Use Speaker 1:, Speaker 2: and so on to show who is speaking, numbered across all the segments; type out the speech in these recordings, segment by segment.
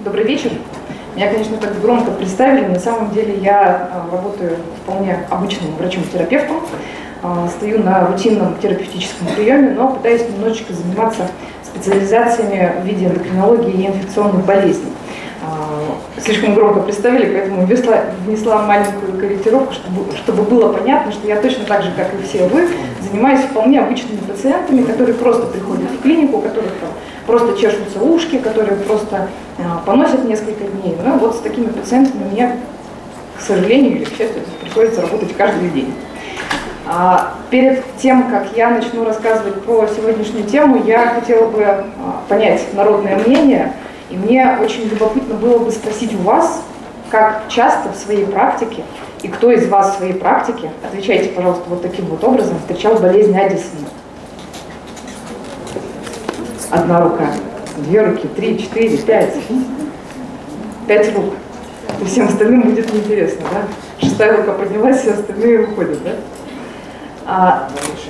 Speaker 1: Добрый вечер. Меня, конечно, так громко представили. На самом деле я работаю вполне обычным врачом-терапевтом, стою на рутинном терапевтическом приеме, но пытаюсь немножечко заниматься специализациями в виде эндокринологии и инфекционных болезней. Слишком громко представили, поэтому внесла маленькую корректировку, чтобы было понятно, что я точно так же, как и все вы, занимаюсь вполне обычными пациентами, которые просто приходят в клинику, у которых просто чешутся ушки, которые просто поносят несколько дней. Ну, вот с такими пациентами мне, к сожалению или к счастью, приходится работать каждый день. Перед тем, как я начну рассказывать про сегодняшнюю тему, я хотела бы понять народное мнение. И мне очень любопытно было бы спросить у вас, как часто в своей практике, и кто из вас в своей практике, отвечайте, пожалуйста, вот таким вот образом, встречал болезнь Аддисона. Одна рука, две руки, 3, 4, 5. 5 рук. И всем остальным будет неинтересно, да? 6-я рука поднялась, все остальные уходят, да?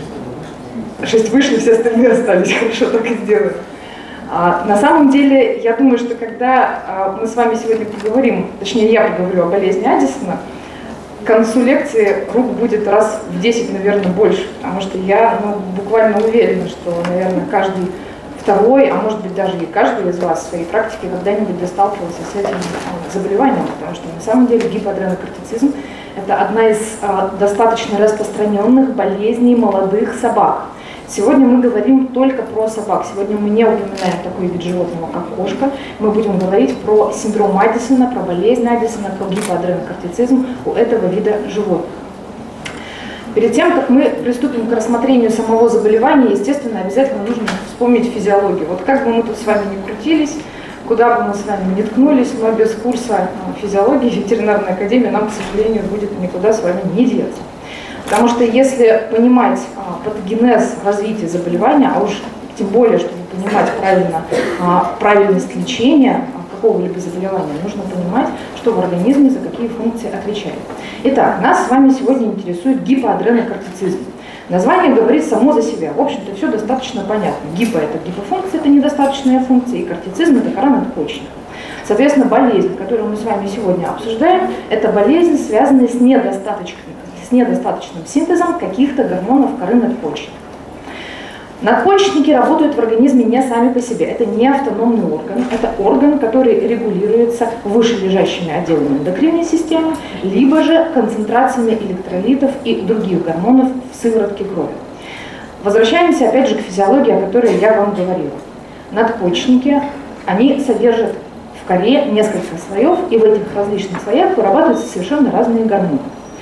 Speaker 1: 6 вышли, все остальные остались. Хорошо, так и сделаем. На самом деле, я думаю, что когда мы с вами сегодня поговорим, точнее я поговорю о болезни Аддисона, к концу лекции рук будет раз в 10, наверное, больше, потому что я буквально уверена, что, наверное, каждый второй, а может быть даже и каждый из вас в своей практике когда-нибудь сталкивался с этим заболеванием, потому что на самом деле гипоадренокортицизм – это одна из достаточно распространенных болезней молодых собак. Сегодня мы говорим только про собак. Сегодня мы не упоминаем такой вид животного, как кошка. Мы будем говорить про синдром Аддисона, про болезнь Аддисона, про гипоадренокортицизм у этого вида животных. Перед тем, как мы приступим к рассмотрению самого заболевания, естественно, обязательно нужно вспомнить физиологию. Вот как бы мы тут с вами ни крутились, куда бы мы с вами ни ткнулись, но без курса физиологии ветеринарной академии нам, к сожалению, будет никуда с вами не деться. Потому что если понимать патогенез развития заболевания, а уж тем более, чтобы понимать правильность лечения какого-либо заболевания, нужно понимать, что в организме за какие функции отвечает. Итак, нас с вами сегодня интересует гипоадренокортицизм. Название говорит само за себя. В общем-то, все достаточно понятно. Гипо – это гипофункция, это недостаточная функция, и кортицизм – это кора надпочечника. Соответственно, болезнь, которую мы с вами сегодня обсуждаем, это болезнь, связанная с недостаточным синтезом каких-то гормонов коры надпочечника. Надпочечники работают в организме не сами по себе. Это не автономный орган. Это орган, который регулируется вышележащими отделами эндокринной системы, либо же концентрациями электролитов и других гормонов в сыворотке крови. Возвращаемся опять же к физиологии, о которой я вам говорила. Надпочечники, они содержат в коре несколько слоев, и в этих различных слоях вырабатываются совершенно разные гормоны.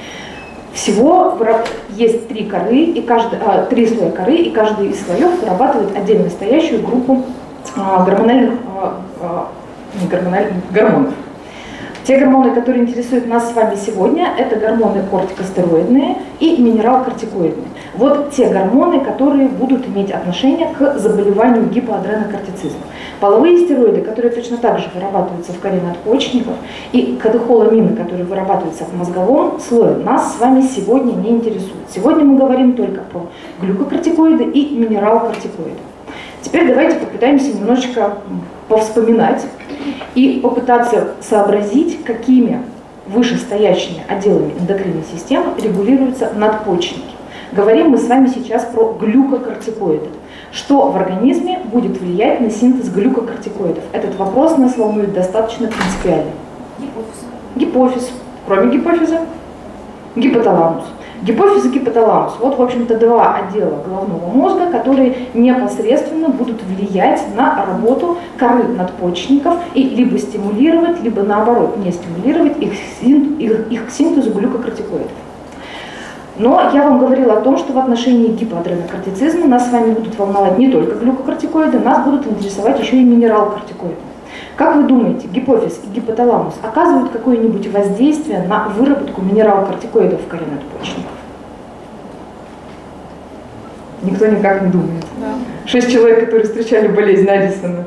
Speaker 1: Всего есть 3 слоя коры, и каждый из слоев вырабатывает отдельно стоящую группу гормонов. Те гормоны, которые интересуют нас с вами сегодня, это гормоны кортикостероидные и минерал-кортикоидные. Вот те гормоны, которые будут иметь отношение к заболеванию гипоадренокортицизма. Половые стероиды, которые точно так же вырабатываются в коре надпочечников, и катехоламины, которые вырабатываются в мозговом слое, нас с вами сегодня не интересуют. Сегодня мы говорим только про глюкокортикоиды и минерал-кортикоиды. Теперь давайте попытаемся немножечко повспоминать и попытаться сообразить, какими вышестоящими отделами эндокринной системы регулируются надпочечники. Говорим мы с вами сейчас про глюкокортикоиды. Что в организме будет влиять на синтез глюкокортикоидов? Этот вопрос нас волнует достаточно принципиально. Гипофиз. Кроме гипофиза, гипоталамус. Гипофиз и гипоталамус. Вот, в общем-то, 2 отдела головного мозга, которые непосредственно будут влиять на работу коры надпочечников и либо стимулировать, либо наоборот не стимулировать их к синтезу глюкокортикоидов. Но я вам говорила о том, что в отношении гипоадренокортицизма нас с вами будут волновать не только глюкокортикоиды, нас будут интересовать еще и минерал-кортикоиды. Как вы думаете, гипофиз и гипоталамус оказывают какое-нибудь воздействие на выработку минерал-кортикоидов в коре надпочечников? Никто никак не думает. Да. 6 человек, которые встречали болезнь Аддисона.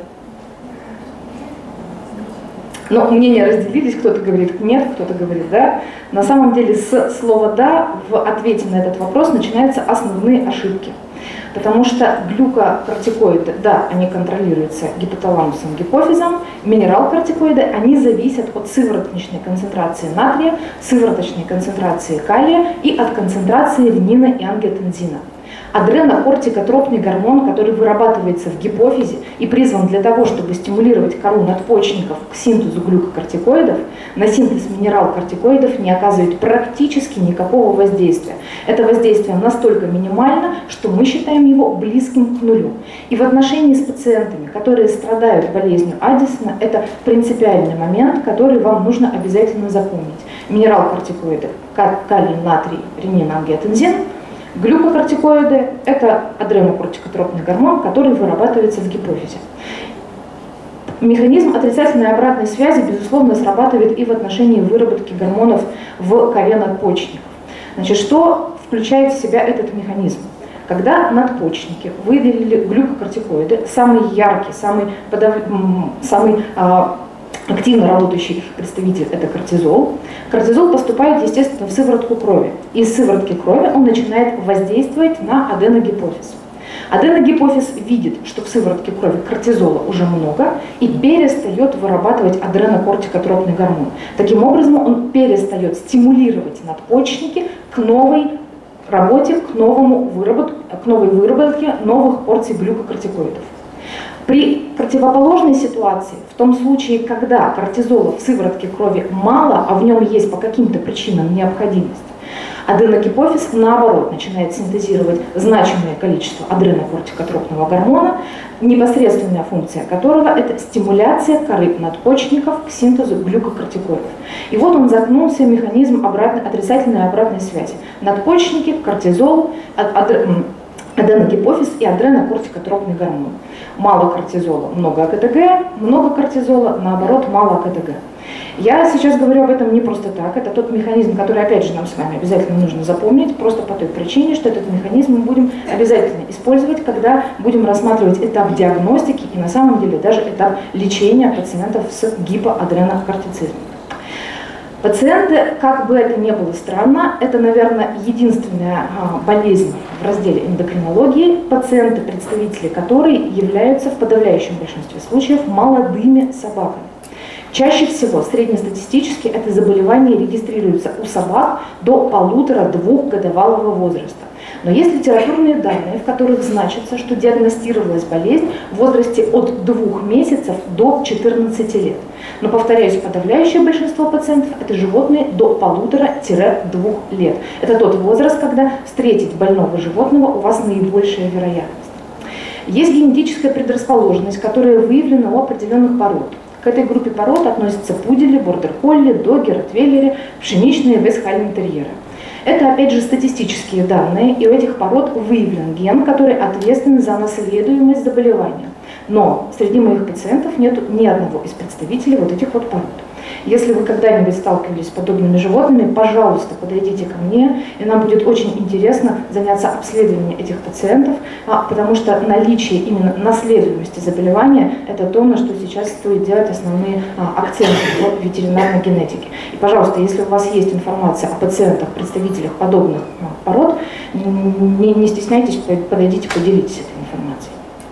Speaker 1: Но мнения разделились, кто-то говорит нет, кто-то говорит да. На самом деле с слова «да» в ответе на этот вопрос начинаются основные ошибки. Потому что глюкокортикоиды, да, они контролируются гипоталамусом, гипофизом, минерал-кортикоиды, они зависят от сывороточной концентрации натрия, сывороточной концентрации калия и от концентрации ренина и ангиотензина. Адренокортикотропный гормон, который вырабатывается в гипофизе и призван для того, чтобы стимулировать кору надпочечников к синтезу глюкокортикоидов, на синтез минерал-кортикоидов не оказывает практически никакого воздействия. Это воздействие настолько минимально, что мы считаем его близким к нулю. И в отношении с пациентами, которые страдают болезнью Аддисона, это принципиальный момент, который вам нужно обязательно запомнить. Минерал-кортикоиды, калий, натрий, ренин, ангиотензин. Глюкокортикоиды – это адренокортикотропный гормон, который вырабатывается в гипофизе. Механизм отрицательной обратной связи, безусловно, срабатывает и в отношении выработки гормонов в коре надпочечников. Значит, что включает в себя этот механизм? Когда надпочечники выделили глюкокортикоиды, самый яркий, самый активно работающий представитель – это кортизол. Кортизол поступает, естественно, в сыворотку крови. Из сыворотки крови он начинает воздействовать на аденогипофиз. Аденогипофиз видит, что в сыворотке крови кортизола уже много и перестает вырабатывать адренокортикотропный гормон. Таким образом, он перестает стимулировать надпочечники к новой работе, к новой выработке новых порций глюкокортикоидов. При противоположной ситуации, в том случае, когда кортизола в сыворотке крови мало, а в нем есть по каким-то причинам необходимость, аденогипофиз, наоборот, начинает синтезировать значимое количество адренокортикотропного гормона, непосредственная функция которого – это стимуляция коры надпочечников к синтезу глюкокортикоидов. И вот он замкнулся механизм отрицательной обратной связи. Надпочечники, кортизол, аденогипофиз и адренокортикотропный гормон. Мало кортизола, много АКТГ, много кортизола, наоборот, мало АКТГ. Я сейчас говорю об этом не просто так, это тот механизм, который, опять же, нам с вами обязательно нужно запомнить, просто по той причине, что этот механизм мы будем обязательно использовать, когда будем рассматривать этап диагностики и, на самом деле, даже этап лечения пациентов с гипоадренокортицизмом. Пациенты, как бы это ни было странно, это, наверное, единственная болезнь в разделе эндокринологии, пациенты, представители которой являются в подавляющем большинстве случаев молодыми собаками. Чаще всего, среднестатистически, это заболевание регистрируется у собак до 1,5–2 годовалого возраста. Но есть литературные данные, в которых значится, что диагностировалась болезнь в возрасте от 2 месяцев до 14 лет. Но, повторяюсь, подавляющее большинство пациентов – это животные до 1,5–2 лет. Это тот возраст, когда встретить больного животного у вас наибольшая вероятность. Есть генетическая предрасположенность, которая выявлена у определенных пород. К этой группе пород относятся пудели, бордер-колли, доги, ротвейлеры, пшеничные вестфален-терьеры. Это, опять же, статистические данные, и у этих пород выявлен ген, который ответственен за наследуемость заболевания. Но среди моих пациентов нет ни одного из представителей вот этих вот пород. Если вы когда-нибудь сталкивались с подобными животными, пожалуйста, подойдите ко мне, и нам будет очень интересно заняться обследованием этих пациентов, потому что наличие именно наследуемости заболевания – это то, на что сейчас стоит делать основные акценты в ветеринарной генетике. И, пожалуйста, если у вас есть информация о пациентах, представителях подобных пород, не стесняйтесь, подойдите, поделитесь этой информацией.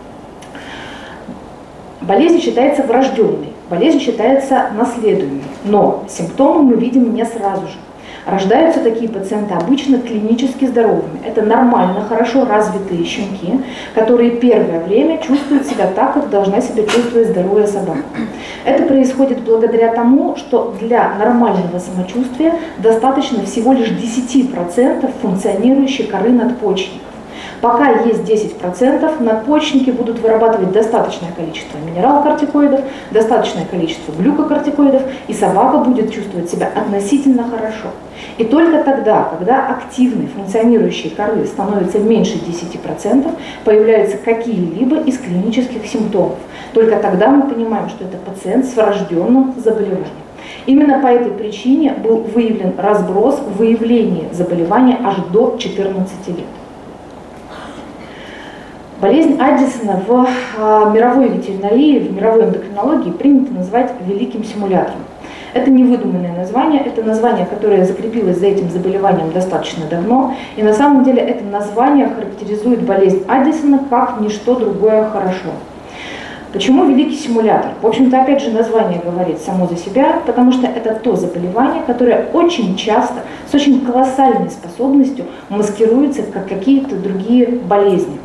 Speaker 1: Болезнь считается врожденной. Болезнь считается наследуемой, но симптомы мы видим не сразу же. Рождаются такие пациенты обычно клинически здоровыми. Это нормально, хорошо развитые щенки, которые первое время чувствуют себя так, как должна себя чувствовать здоровая собака. Это происходит благодаря тому, что для нормального самочувствия достаточно всего лишь 10% функционирующей коры надпочечников. Пока есть 10%, надпочечники будут вырабатывать достаточное количество минерал-кортикоидов, достаточное количество глюкокортикоидов, и собака будет чувствовать себя относительно хорошо. И только тогда, когда активной функционирующей коры становится меньше 10%, появляются какие-либо из клинических симптомов. Только тогда мы понимаем, что это пациент с врожденным заболеванием. Именно по этой причине был выявлен разброс выявления заболевания аж до 14 лет. Болезнь Аддисона в мировой ветеринарии, в мировой эндокринологии принято называть великим симулятором.
Speaker 2: Это не выдуманное название, это название, которое закрепилось за этим заболеванием достаточно давно. И на самом деле это название характеризует болезнь Аддисона как ничто другое хорошо. Почему великий симулятор? В общем-то, опять же, название говорит само за себя, потому что это то заболевание, которое очень часто, с очень колоссальной способностью маскируется как какие-то другие болезни.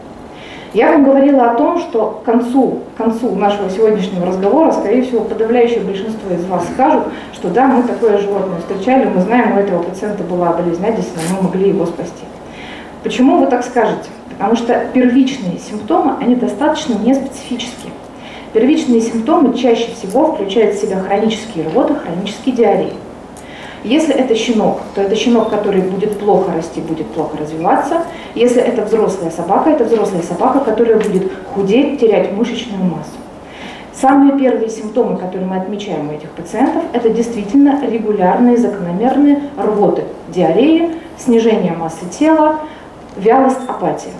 Speaker 2: Я вам говорила о том, что к концу нашего сегодняшнего разговора, скорее всего, подавляющее большинство из вас скажут, что да, мы такое животное встречали, мы знаем, у этого пациента была болезнь Аддисона, мы могли его спасти. Почему вы так скажете? Потому что первичные симптомы, они достаточно неспецифические. Первичные симптомы чаще всего включают в себя хронические рвоты, хронические диареи. Если это щенок, то это щенок, который будет плохо расти, будет плохо развиваться. Если это взрослая собака, которая будет худеть, терять мышечную массу. Самые первые симптомы, которые мы отмечаем у этих пациентов, это действительно регулярные, закономерные рвоты, диареи, снижение массы тела, вялость, апатия.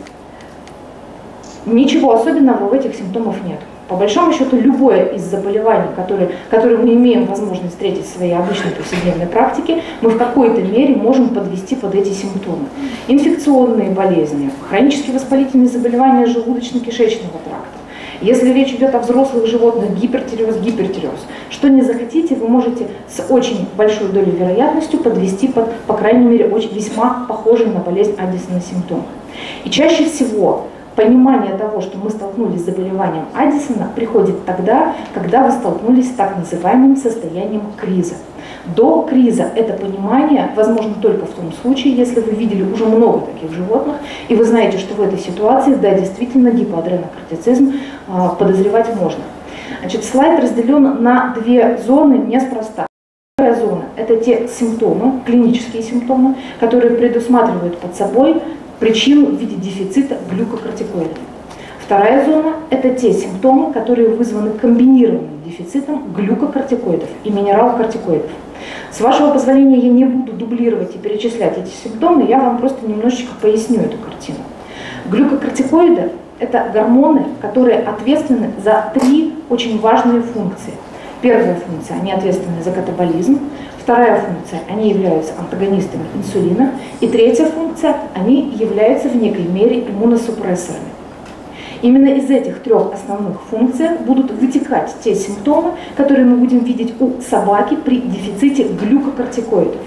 Speaker 2: Ничего особенного в этих симптомах нет. По большому счету, любое из заболеваний, которые мы имеем возможность встретить в своей обычной повседневной практике, мы в какой-то мере можем подвести под эти симптомы. Инфекционные болезни, хронические воспалительные заболевания желудочно-кишечного тракта. Если речь идет о взрослых животных, гипертиреоз. Что не захотите, вы можете с очень большой долей вероятностью подвести под, по крайней мере, весьма похожие на болезнь Аддисона симптомы. И чаще всего понимание того, что мы столкнулись с заболеванием Аддисона, приходит тогда, когда вы столкнулись с так называемым состоянием криза. До криза это понимание возможно только в том случае, если вы видели уже много таких животных, и вы знаете, что в этой ситуации, да, действительно гипоадренокортицизм подозревать можно. Значит, слайд разделен на две зоны неспроста. Первая зона – это те симптомы, клинические симптомы, которые предусматривают под собой причину в виде дефицита глюкокортикоидов. Вторая зона – это те симптомы, которые вызваны комбинированным дефицитом глюкокортикоидов и минералкортикоидов. С вашего позволения я не буду дублировать и перечислять эти симптомы, я вам просто немножечко поясню эту картину. Глюкокортикоиды – это гормоны, которые ответственны за три очень важные функции. Первая функция – они ответственны за катаболизм. Вторая функция – они являются антагонистами инсулина. И третья функция – они являются в некой мере иммуносупрессорами. Именно из этих трех основных функций будут вытекать те симптомы, которые мы будем видеть у собаки при дефиците глюкокортикоидов.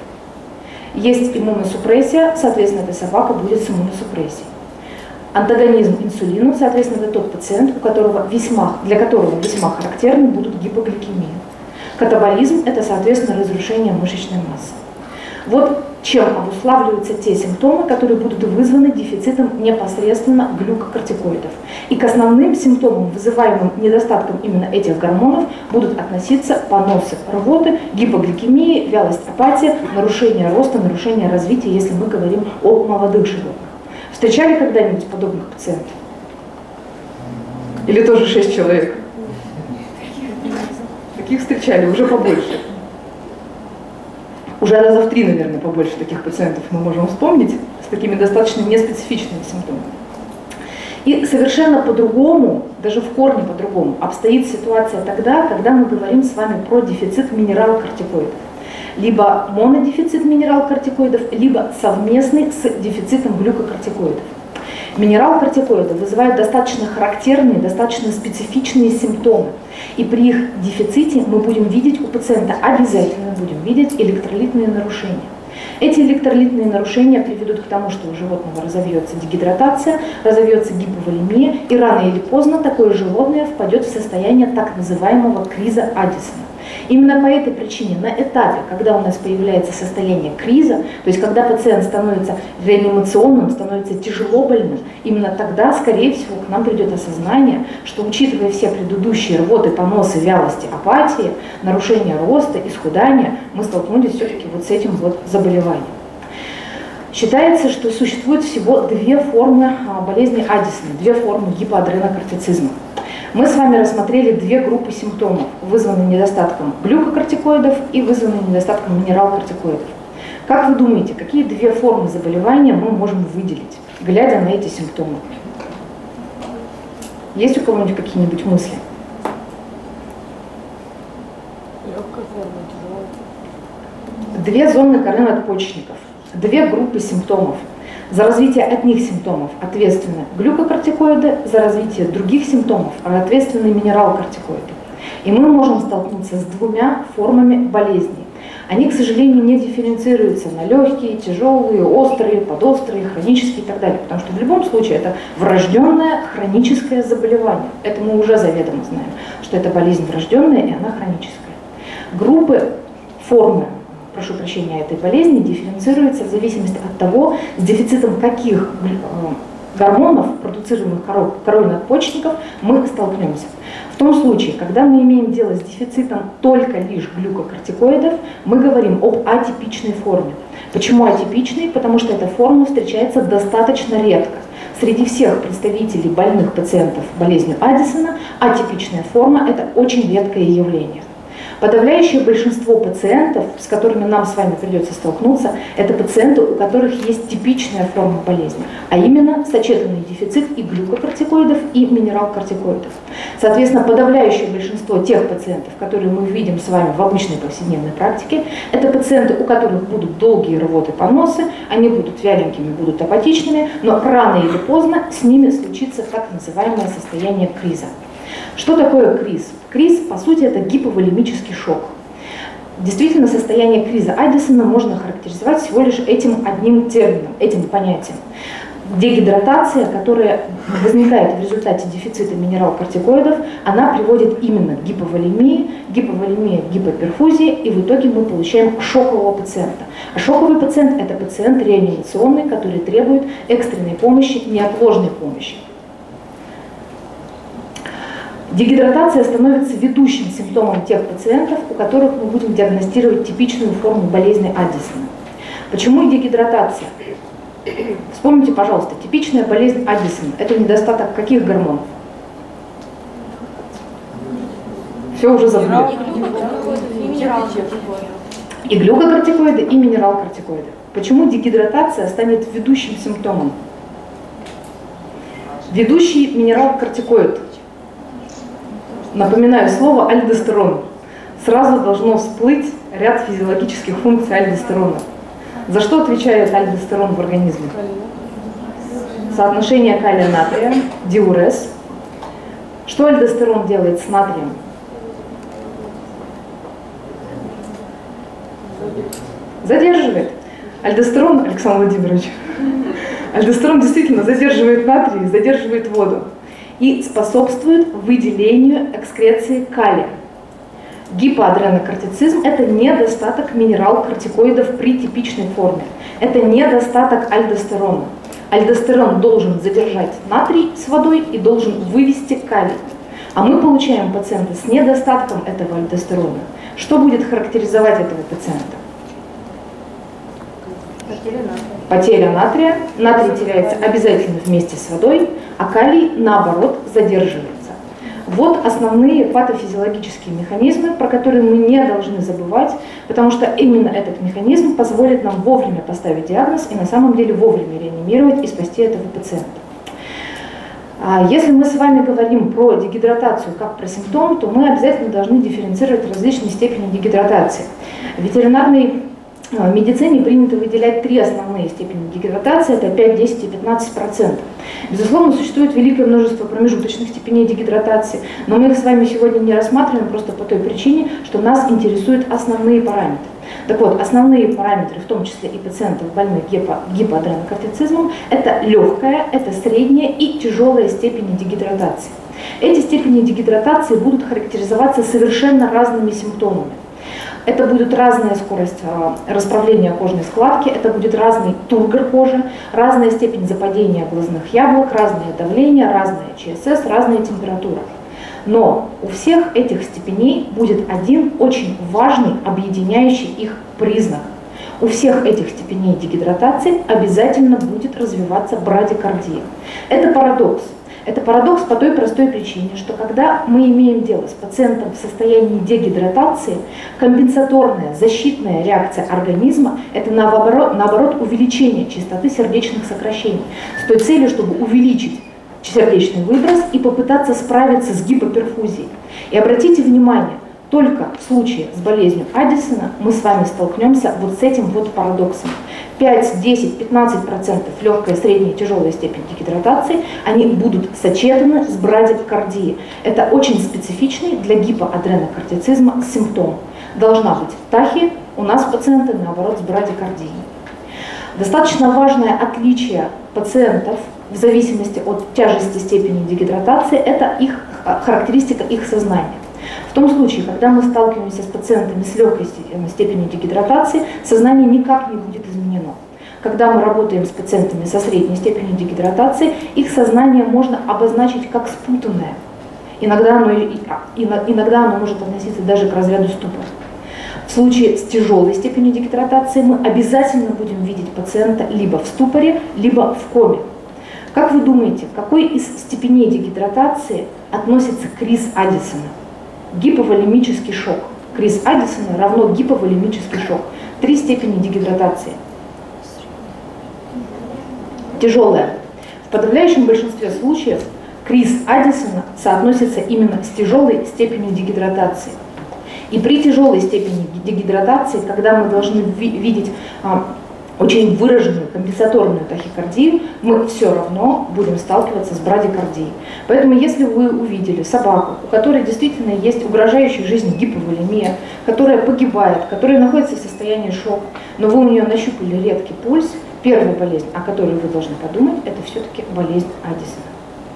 Speaker 2: Есть иммуносупрессия, соответственно, эта собака будет с иммуносупрессией. Антагонизм инсулину, соответственно, это тот пациент, для которого весьма характерны будут гипогликемия. Катаболизм – это, соответственно, разрушение мышечной массы. Вот чем обуславливаются те симптомы, которые будут вызваны дефицитом непосредственно глюкокортикоидов. И к основным симптомам, вызываемым недостатком именно этих гормонов, будут относиться поносы, рвоты, гипогликемии, вялость, апатия, нарушение роста, нарушение развития, если мы говорим о молодых животных. Встречали когда-нибудь подобных пациентов? Или тоже 6 человек? Таких встречали, уже побольше. Уже раза в 3, наверное, побольше таких пациентов мы можем вспомнить, с такими достаточно неспецифичными симптомами. И совершенно по-другому, даже в корне по-другому, обстоит ситуация тогда, когда мы говорим с вами про дефицит минералкортикоидов. Либо монодефицит минералкортикоидов, либо совместный с дефицитом глюкокортикоидов. Минералкортикоиды вызывают достаточно характерные, достаточно специфичные симптомы. И при их дефиците мы будем видеть у пациента, обязательно будем видеть электролитные нарушения. Эти электролитные нарушения приведут к тому, что у животного разовьется дегидратация, разовьется гиповолемия, и рано или поздно такое животное впадет в состояние так называемого криза Аддисона. Именно по этой причине на этапе, когда у нас появляется состояние криза, то есть когда пациент становится реанимационным, становится тяжело больным, именно тогда, скорее всего, к нам придет осознание, что, учитывая все предыдущие рвоты, поносы, вялости, апатии, нарушение роста, исхудания, мы столкнулись все-таки вот с этим вот заболеванием. Считается, что существует всего две формы болезни Аддисона, две формы гипоадренокортицизма. Мы с вами рассмотрели две группы симптомов, вызванные недостатком глюкокортикоидов и вызванные недостатком минералкортикоидов. Как вы думаете, какие две формы заболевания мы можем выделить, глядя на эти симптомы? Есть у кого-нибудь какие-нибудь мысли?
Speaker 3: Легкое
Speaker 2: Две зоны коры надпочечников, две группы симптомов. За развитие одних симптомов ответственны глюкокортикоиды, за развитие других симптомов ответственны минерал-кортикоиды. И мы можем столкнуться с двумя формами болезней. Они, к сожалению, не дифференцируются на легкие, тяжелые, острые, подострые, хронические и так далее. Потому что в любом случае это врожденное хроническое заболевание. Это мы уже заведомо знаем, что это болезнь врожденная и она хроническая. Группы, формы, прошу прощения, этой болезни дифференцируются в зависимости от того, с дефицитом каких гормонов, продуцируемых корой надпочечников, мы столкнемся. В том случае, когда мы имеем дело с дефицитом только лишь глюкокортикоидов, мы говорим об атипичной форме. Почему атипичной? Потому что эта форма встречается достаточно редко. Среди всех представителей больных пациентов болезнью Аддисона атипичная форма – это очень редкое явление. Подавляющее большинство пациентов, с которыми нам с вами придется столкнуться, это пациенты, у которых есть типичная форма болезни, а именно сочетанный дефицит и глюкокортикоидов, и минерал-кортикоидов. Соответственно, подавляющее большинство тех пациентов, которые мы видим с вами в обычной повседневной практике, это пациенты, у которых будут долгие рвоты, поносы, они будут вяленькими, будут апатичными, но рано или поздно с ними случится так называемое состояние криза. Что такое криз? Криз, по сути, это гиповолемический шок. Действительно, состояние криза Аддисона можно характеризовать всего лишь этим одним термином, этим понятием. Дегидратация, которая возникает в результате дефицита минерал-кортикоидов, она приводит именно к гиповолемии, гиповолемия к гипоперфузии, и в итоге мы получаем шокового пациента. А шоковый пациент – это пациент реанимационный, который требует экстренной помощи, неотложной помощи. Дегидратация становится ведущим симптомом тех пациентов, у которых мы будем диагностировать типичную форму болезни Аддисона. Почему дегидратация? Вспомните, пожалуйста, типичная болезнь Аддисона – это недостаток каких гормонов? Все уже забыли. И глюкокортикоиды, и минерал-кортикоиды. Почему дегидратация станет ведущим симптомом? Ведущий минерал-кортикоид. Напоминаю слово альдостерон. Сразу должно всплыть ряд физиологических функций альдостерона. За что отвечает альдостерон в организме? Соотношение калия-натрия, диурез. Что альдостерон делает с натрием? Задерживает. Альдостерон, Александр Владимирович, альдостерон действительно задерживает натрий, задерживает воду и способствует выделению экскреции калия. Гипоадренокортицизм – это недостаток минерал-кортикоидов при типичной форме. Это недостаток альдостерона. Альдостерон должен задержать натрий с водой и должен вывести калий. А мы получаем пациента с недостатком этого альдостерона. Что будет характеризовать этого пациента? Потеря натрия. Натрий теряется обязательно вместе с водой, а калий, наоборот, задерживается. Вот основные патофизиологические механизмы, про которые мы не должны забывать, потому что именно этот механизм позволит нам вовремя поставить диагноз и на самом деле вовремя реанимировать и спасти этого пациента. Если мы с вами говорим про дегидратацию как про симптом, то мы обязательно должны дифференцировать различные степени дегидратации. В ветеринарной медицине принято выделять три основные степени дегидратации, это 5, 10 и 15%. Безусловно, существует великое множество промежуточных степеней дегидратации, но мы их с вами сегодня не рассматриваем просто по той причине, что нас интересуют основные параметры. Так вот, основные параметры, в том числе и пациентов, больных гипоадренокортицизмом, это легкая, это средняя и тяжелая степени дегидратации. Эти степени дегидратации будут характеризоваться совершенно разными симптомами. Это будет разная скорость расправления кожной складки, это будет разный тургор кожи, разная степень западения глазных яблок, разное давление, разная ЧСС, разная температура. Но у всех этих степеней будет один очень важный, объединяющий их признак. У всех этих степеней дегидратации обязательно будет развиваться брадикардия. Это парадокс. Это парадокс по той простой причине, что когда мы имеем дело с пациентом в состоянии дегидратации, компенсаторная защитная реакция организма – это наоборот увеличение частоты сердечных сокращений с той целью, чтобы увеличить сердечный выброс и попытаться справиться с гипоперфузией. И обратите внимание, только в случае с болезнью Аддисона мы с вами столкнемся вот с этим вот парадоксом. 5, 10, 15% легкая, средняя, тяжелая степень дегидратации, они будут сочетаны с брадикардией. Это очень специфичный для гипоадренокортицизма симптом. Должна быть тахия, у нас пациенты, наоборот, с брадикардией. Достаточно важное отличие пациентов в зависимости от тяжести степени дегидратации – это их характеристика их сознания. В том случае, когда мы сталкиваемся с пациентами с легкой степенью дегидратации, сознание никак не будет изменено. Когда мы работаем с пациентами со средней степенью дегидратации, их сознание можно обозначить как спутанное. Иногда оно может относиться даже к разряду ступора. В случае с тяжелой степенью дегидратации мы обязательно будем видеть пациента либо в ступоре, либо в коме. Как вы думаете, к какой из степеней дегидратации относится криз Аддисона? Гиповолемический шок. Криз Аддисона равно гиповолемический шок. 3 степени дегидратации. Тяжелая. В подавляющем большинстве случаев криз Аддисона соотносится именно с тяжелой степенью дегидратации. И при тяжелой степени дегидратации, когда мы должны видеть очень выраженную компенсаторную тахикардию, мы все равно будем сталкиваться с брадикардией. Поэтому если вы увидели собаку, у которой действительно есть угрожающая жизни гиповолемия, которая погибает, которая находится в состоянии шока, но вы у нее нащупали редкий пульс, первая болезнь, о которой вы должны подумать, это все-таки болезнь Аддисона.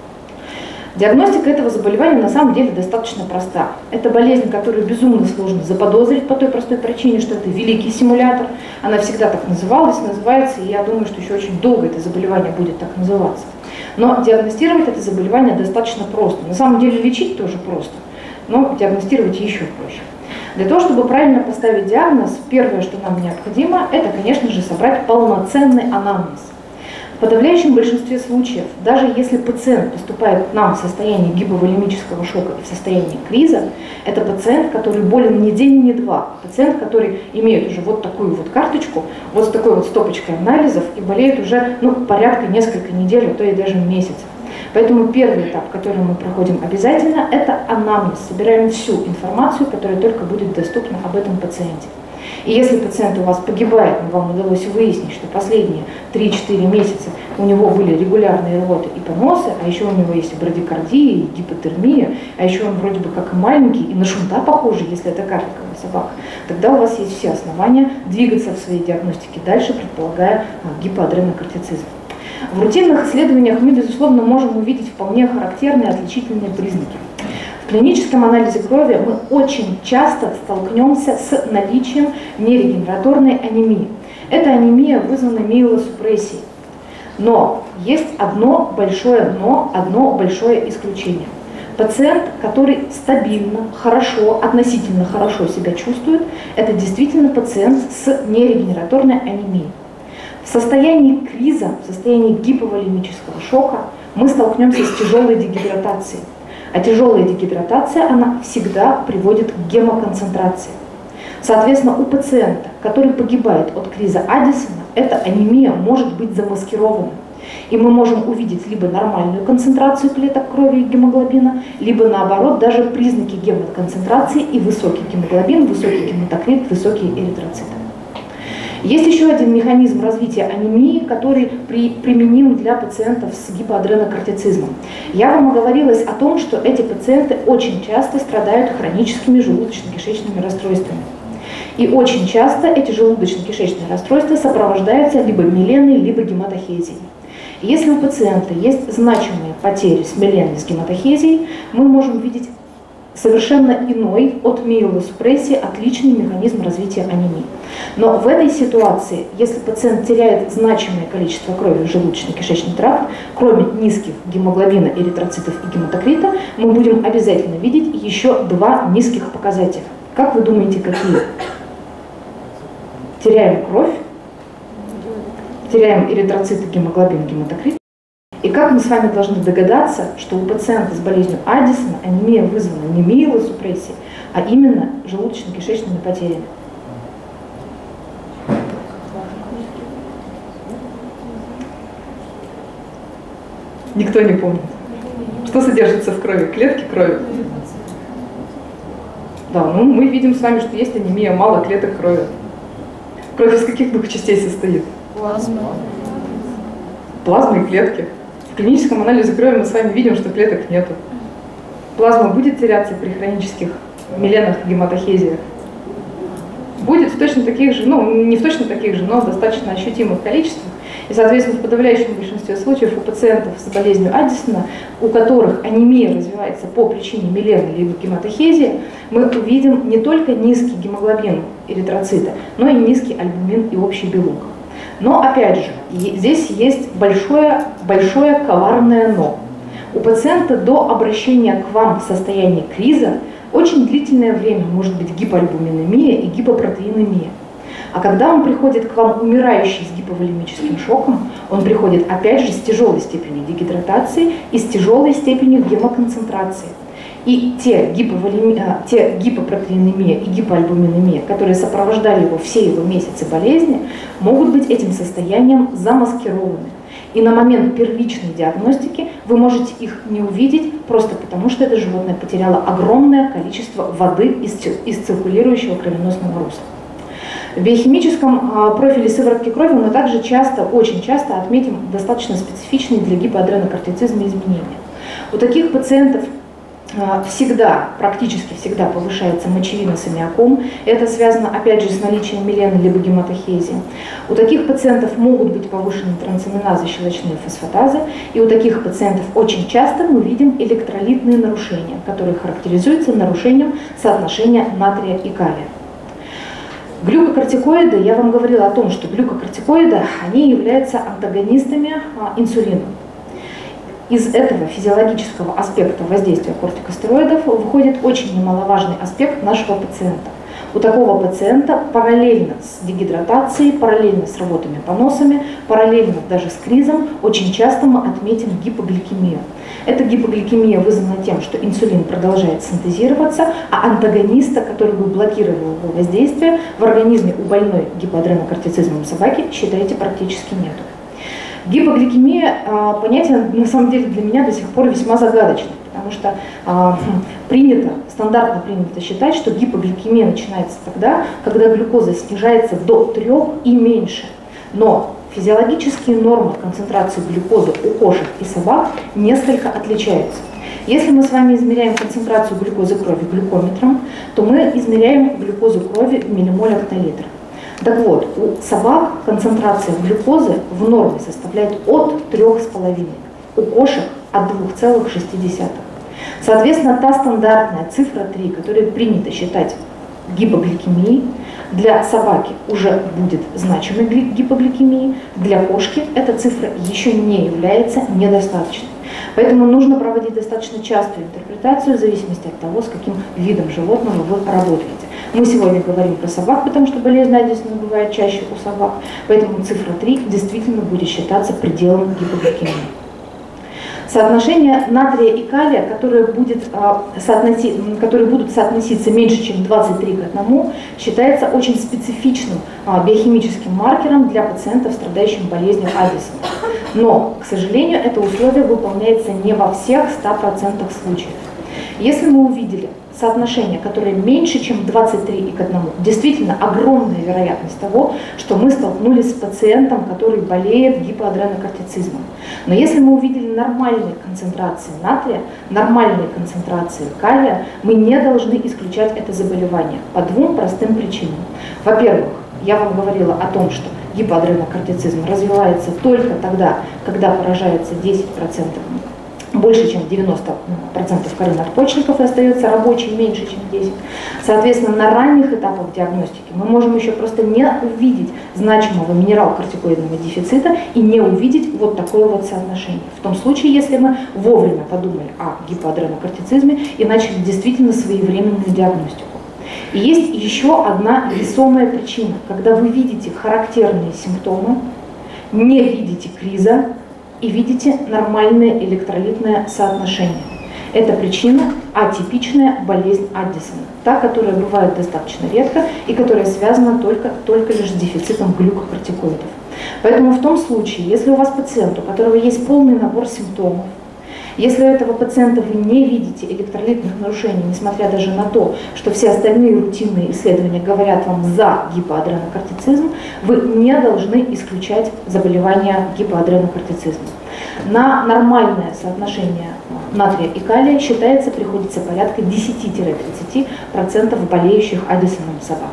Speaker 2: Диагностика этого заболевания на самом деле достаточно проста. Это болезнь, которую безумно сложно заподозрить по той простой причине, что это великий симулятор. Она всегда так называлась, называется, и я думаю, что еще очень долго это заболевание будет так называться. Но диагностировать это заболевание достаточно просто. На самом деле лечить тоже просто, но диагностировать еще проще. Для того, чтобы правильно поставить диагноз, первое, что нам необходимо, это, конечно же, собрать полноценный анамнез. В подавляющем большинстве случаев, даже если пациент поступает к нам в состоянии гиповолемического шока и в состоянии криза, это пациент, который болен не день, не два. Пациент, который имеет уже вот такую вот карточку, вот с такой вот стопочкой анализов и болеет уже порядка несколько недель, а то и даже месяцев. Поэтому первый этап, который мы проходим обязательно, это анамнез. Собираем всю информацию, которая только будет доступна об этом пациенте. И если пациент у вас погибает, но вам удалось выяснить, что последние 3-4 месяца у него были регулярные рвоты и поносы, а еще у него есть брадикардия, и гипотермия, а еще он вроде бы как и маленький, и на шунта похожий, если это карликовая собака, тогда у вас есть все основания двигаться в своей диагностике дальше, предполагая гипоадренокортицизм. В рутинных исследованиях мы, безусловно, можем увидеть вполне характерные отличительные признаки. В клиническом анализе крови мы очень часто столкнемся с наличием нерегенераторной анемии. Эта анемия вызвана миелосупрессией. Но есть одно большое но, одно большое исключение. Пациент, который стабильно, хорошо, относительно хорошо себя чувствует, это действительно пациент с нерегенераторной анемией. В состоянии криза, в состоянии гиповолемического шока мы столкнемся с тяжелой дегидратацией. А тяжелая дегидратация, она всегда приводит к гемоконцентрации. Соответственно, у пациента, который погибает от криза Аддисона, эта анемия может быть замаскирована. И мы можем увидеть либо нормальную концентрацию клеток крови и гемоглобина, либо наоборот даже признаки гемоконцентрации и высокий гемоглобин, высокий гематокрит, высокие эритроциты. Есть еще один механизм развития анемии, который применим для пациентов с гипоадренокортицизмом. Я вам оговорилась о том, что эти пациенты очень часто страдают хроническими желудочно-кишечными расстройствами. И очень часто эти желудочно-кишечные расстройства сопровождаются либо миленой, либо гематохезией. И если у пациента есть значимые потери с миленой, с гематохезией, мы можем видеть совершенно иной от миелосупрессии отличный механизм развития анемии. Но в этой ситуации, если пациент теряет значимое количество крови в желудочно-кишечный тракт, кроме низких гемоглобина, эритроцитов и гематокрита, мы будем обязательно видеть еще 2 низких показателя. Как вы думаете, какие? Теряем кровь, теряем эритроциты, гемоглобин, гематокрит. И как мы с вами должны догадаться, что у пациента с болезнью Аддисона анемия вызвана не миелосупрессией, а именно желудочно-кишечными потерями? Никто не помнит. Что содержится в крови? Клетки крови.
Speaker 1: Да, ну мы видим с вами, что есть анемия, мало клеток крови. Кровь из каких двух частей состоит?
Speaker 3: Плазма.
Speaker 1: Плазма и клетки. В клиническом анализе крови мы с вами видим, что клеток нету. Плазма будет теряться при хронических миленах и гематохезиях? Будет в точно таких же, ну не в точно таких же, но в достаточно ощутимых количествах. И, соответственно, в подавляющем большинстве случаев у пациентов с болезнью Аддисона, у которых анемия развивается по причине милены либо гематохезии, мы увидим не только низкий гемоглобин эритроцита, но и низкий альбумин и общий белок. Но, опять же, здесь есть большое коварное «но». У пациента до обращения к вам в состоянии криза очень длительное время может быть гипоальбуминемия и гипопротеинемия. А когда он приходит к вам умирающий с гиповолемическим шоком, он приходит опять же с тяжелой степенью дегидратации и с тяжелой степенью гемоконцентрации. И те гипопротеинемия и гипоальбуминемия, которые сопровождали его все его месяцы болезни, могут быть этим состоянием замаскированы. И на момент первичной диагностики вы можете их не увидеть, просто потому что это животное потеряло огромное количество воды из циркулирующего кровеносного русла. В биохимическом профиле сыворотки крови мы также очень часто отметим достаточно специфичные для гипоадренокортицизма изменения. У таких пациентов практически всегда повышается мочевинус аммиаком. Это связано, опять же, с наличием милены либо гематохезии. У таких пациентов могут быть повышены трансаминазы, щелочные фосфатазы. И у таких пациентов очень часто мы видим электролитные нарушения, которые характеризуются нарушением соотношения натрия и калия. Глюкокортикоиды, я вам говорила о том, что глюкокортикоиды, они являются антагонистами инсулина. Из этого физиологического аспекта воздействия кортикостероидов выходит очень немаловажный аспект нашего пациента. У такого пациента параллельно с дегидратацией, параллельно с работами поносами, параллельно даже с кризом очень часто мы отметим гипогликемию. Эта гипогликемия вызвана тем, что инсулин продолжает синтезироваться, а антагониста, который бы блокировал его воздействие, в организме у больной гипоадренокортицизмом собаки, считайте, практически нету. Гипогликемия – понятие, на самом деле, для меня до сих пор весьма загадочное, потому что стандартно принято считать, что гипогликемия начинается тогда, когда глюкоза снижается до 3 и меньше. Но физиологические нормы концентрации глюкозы у кошек и собак несколько отличаются. Если мы с вами измеряем концентрацию глюкозы крови глюкометром, то мы измеряем глюкозу крови в миллимолях на литр. Так вот, у собак концентрация глюкозы в норме составляет от 3,5, у кошек от 2,6. Соответственно, та стандартная цифра 3, которую принято считать гипогликемией, для собаки уже будет значимой гипогликемией, для кошки эта цифра еще не является недостаточной. Поэтому нужно проводить достаточно частую интерпретацию в зависимости от того, с каким видом животного вы работаете. Мы сегодня говорим про собак, потому что болезнь Аддисона бывает чаще у собак, поэтому цифра 3 действительно будет считаться пределом гипогликемии. Соотношение натрия и калия, которые будут соотноситься меньше, чем 23 к 1, считается очень специфичным биохимическим маркером для пациентов, страдающих болезнью Аддисона. Но, к сожалению, это условие выполняется не во всех 100% случаев. Если мы увидели соотношение, которое меньше, чем 23 к 1, действительно огромная вероятность того, что мы столкнулись с пациентом, который болеет гипоадренокортицизмом. Но если мы увидели нормальные концентрации натрия, нормальные концентрации калия, мы не должны исключать это заболевание по 2 простым причинам. Во-первых, я вам говорила о том, что гипоадренокортицизм развивается только тогда, когда поражается 10%, больше, чем 90% коры надпочечников, и остается рабочей меньше, чем 10%. Соответственно, на ранних этапах диагностики мы можем еще просто не увидеть значимого минерал-кортикоидного дефицита и не увидеть вот такое вот соотношение. В том случае, если мы вовремя подумали о гипоадренокортицизме и начали действительно своевременную диагностику. И есть еще одна весомая причина, когда вы видите характерные симптомы, не видите криза, и видите нормальное электролитное соотношение. Эта причина – атипичная болезнь Аддисона, та, которая бывает достаточно редко и которая связана только лишь с дефицитом глюкокортикоидов. Поэтому в том случае, если у вас пациент, у которого есть полный набор симптомов,
Speaker 2: Если у этого пациента вы не видите электролитных нарушений, несмотря даже на то, что все остальные рутинные исследования говорят вам за гипоадренокортицизм, вы не должны исключать заболевание гипоадренокортицизмом. На нормальное соотношение натрия и калия, считается, приходится порядка 10-30% болеющих Аддисоном собак.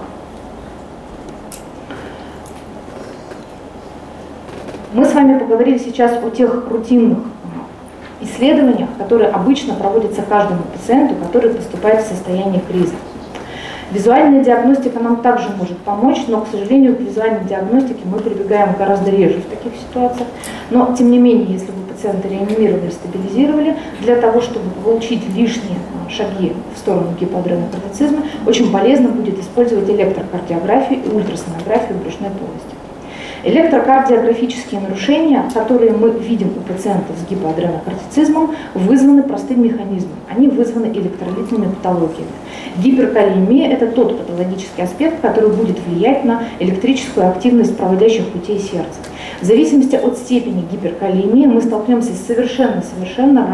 Speaker 2: Мы с вами поговорили сейчас о тех рутинных исследованиях, которые обычно проводятся каждому пациенту, который поступает в состояние криза. Визуальная диагностика нам также может помочь, но, к сожалению, к визуальной диагностике мы прибегаем гораздо реже в таких ситуациях. Но, тем не менее, если вы пациента реанимировали, стабилизировали, для того, чтобы получить лишние шаги в сторону гипоадренокортицизма, очень полезно будет использовать электрокардиографию и ультрасонографию брюшной полости. Электрокардиографические нарушения, которые мы видим у пациентов с гипоадренокортицизмом, вызваны простым механизмом. Они вызваны электролитными патологиями. Гиперкалиемия – это тот патологический аспект, который будет влиять на электрическую активность проводящих путей сердца. В зависимости от степени гиперкалиемии мы столкнемся с совершенно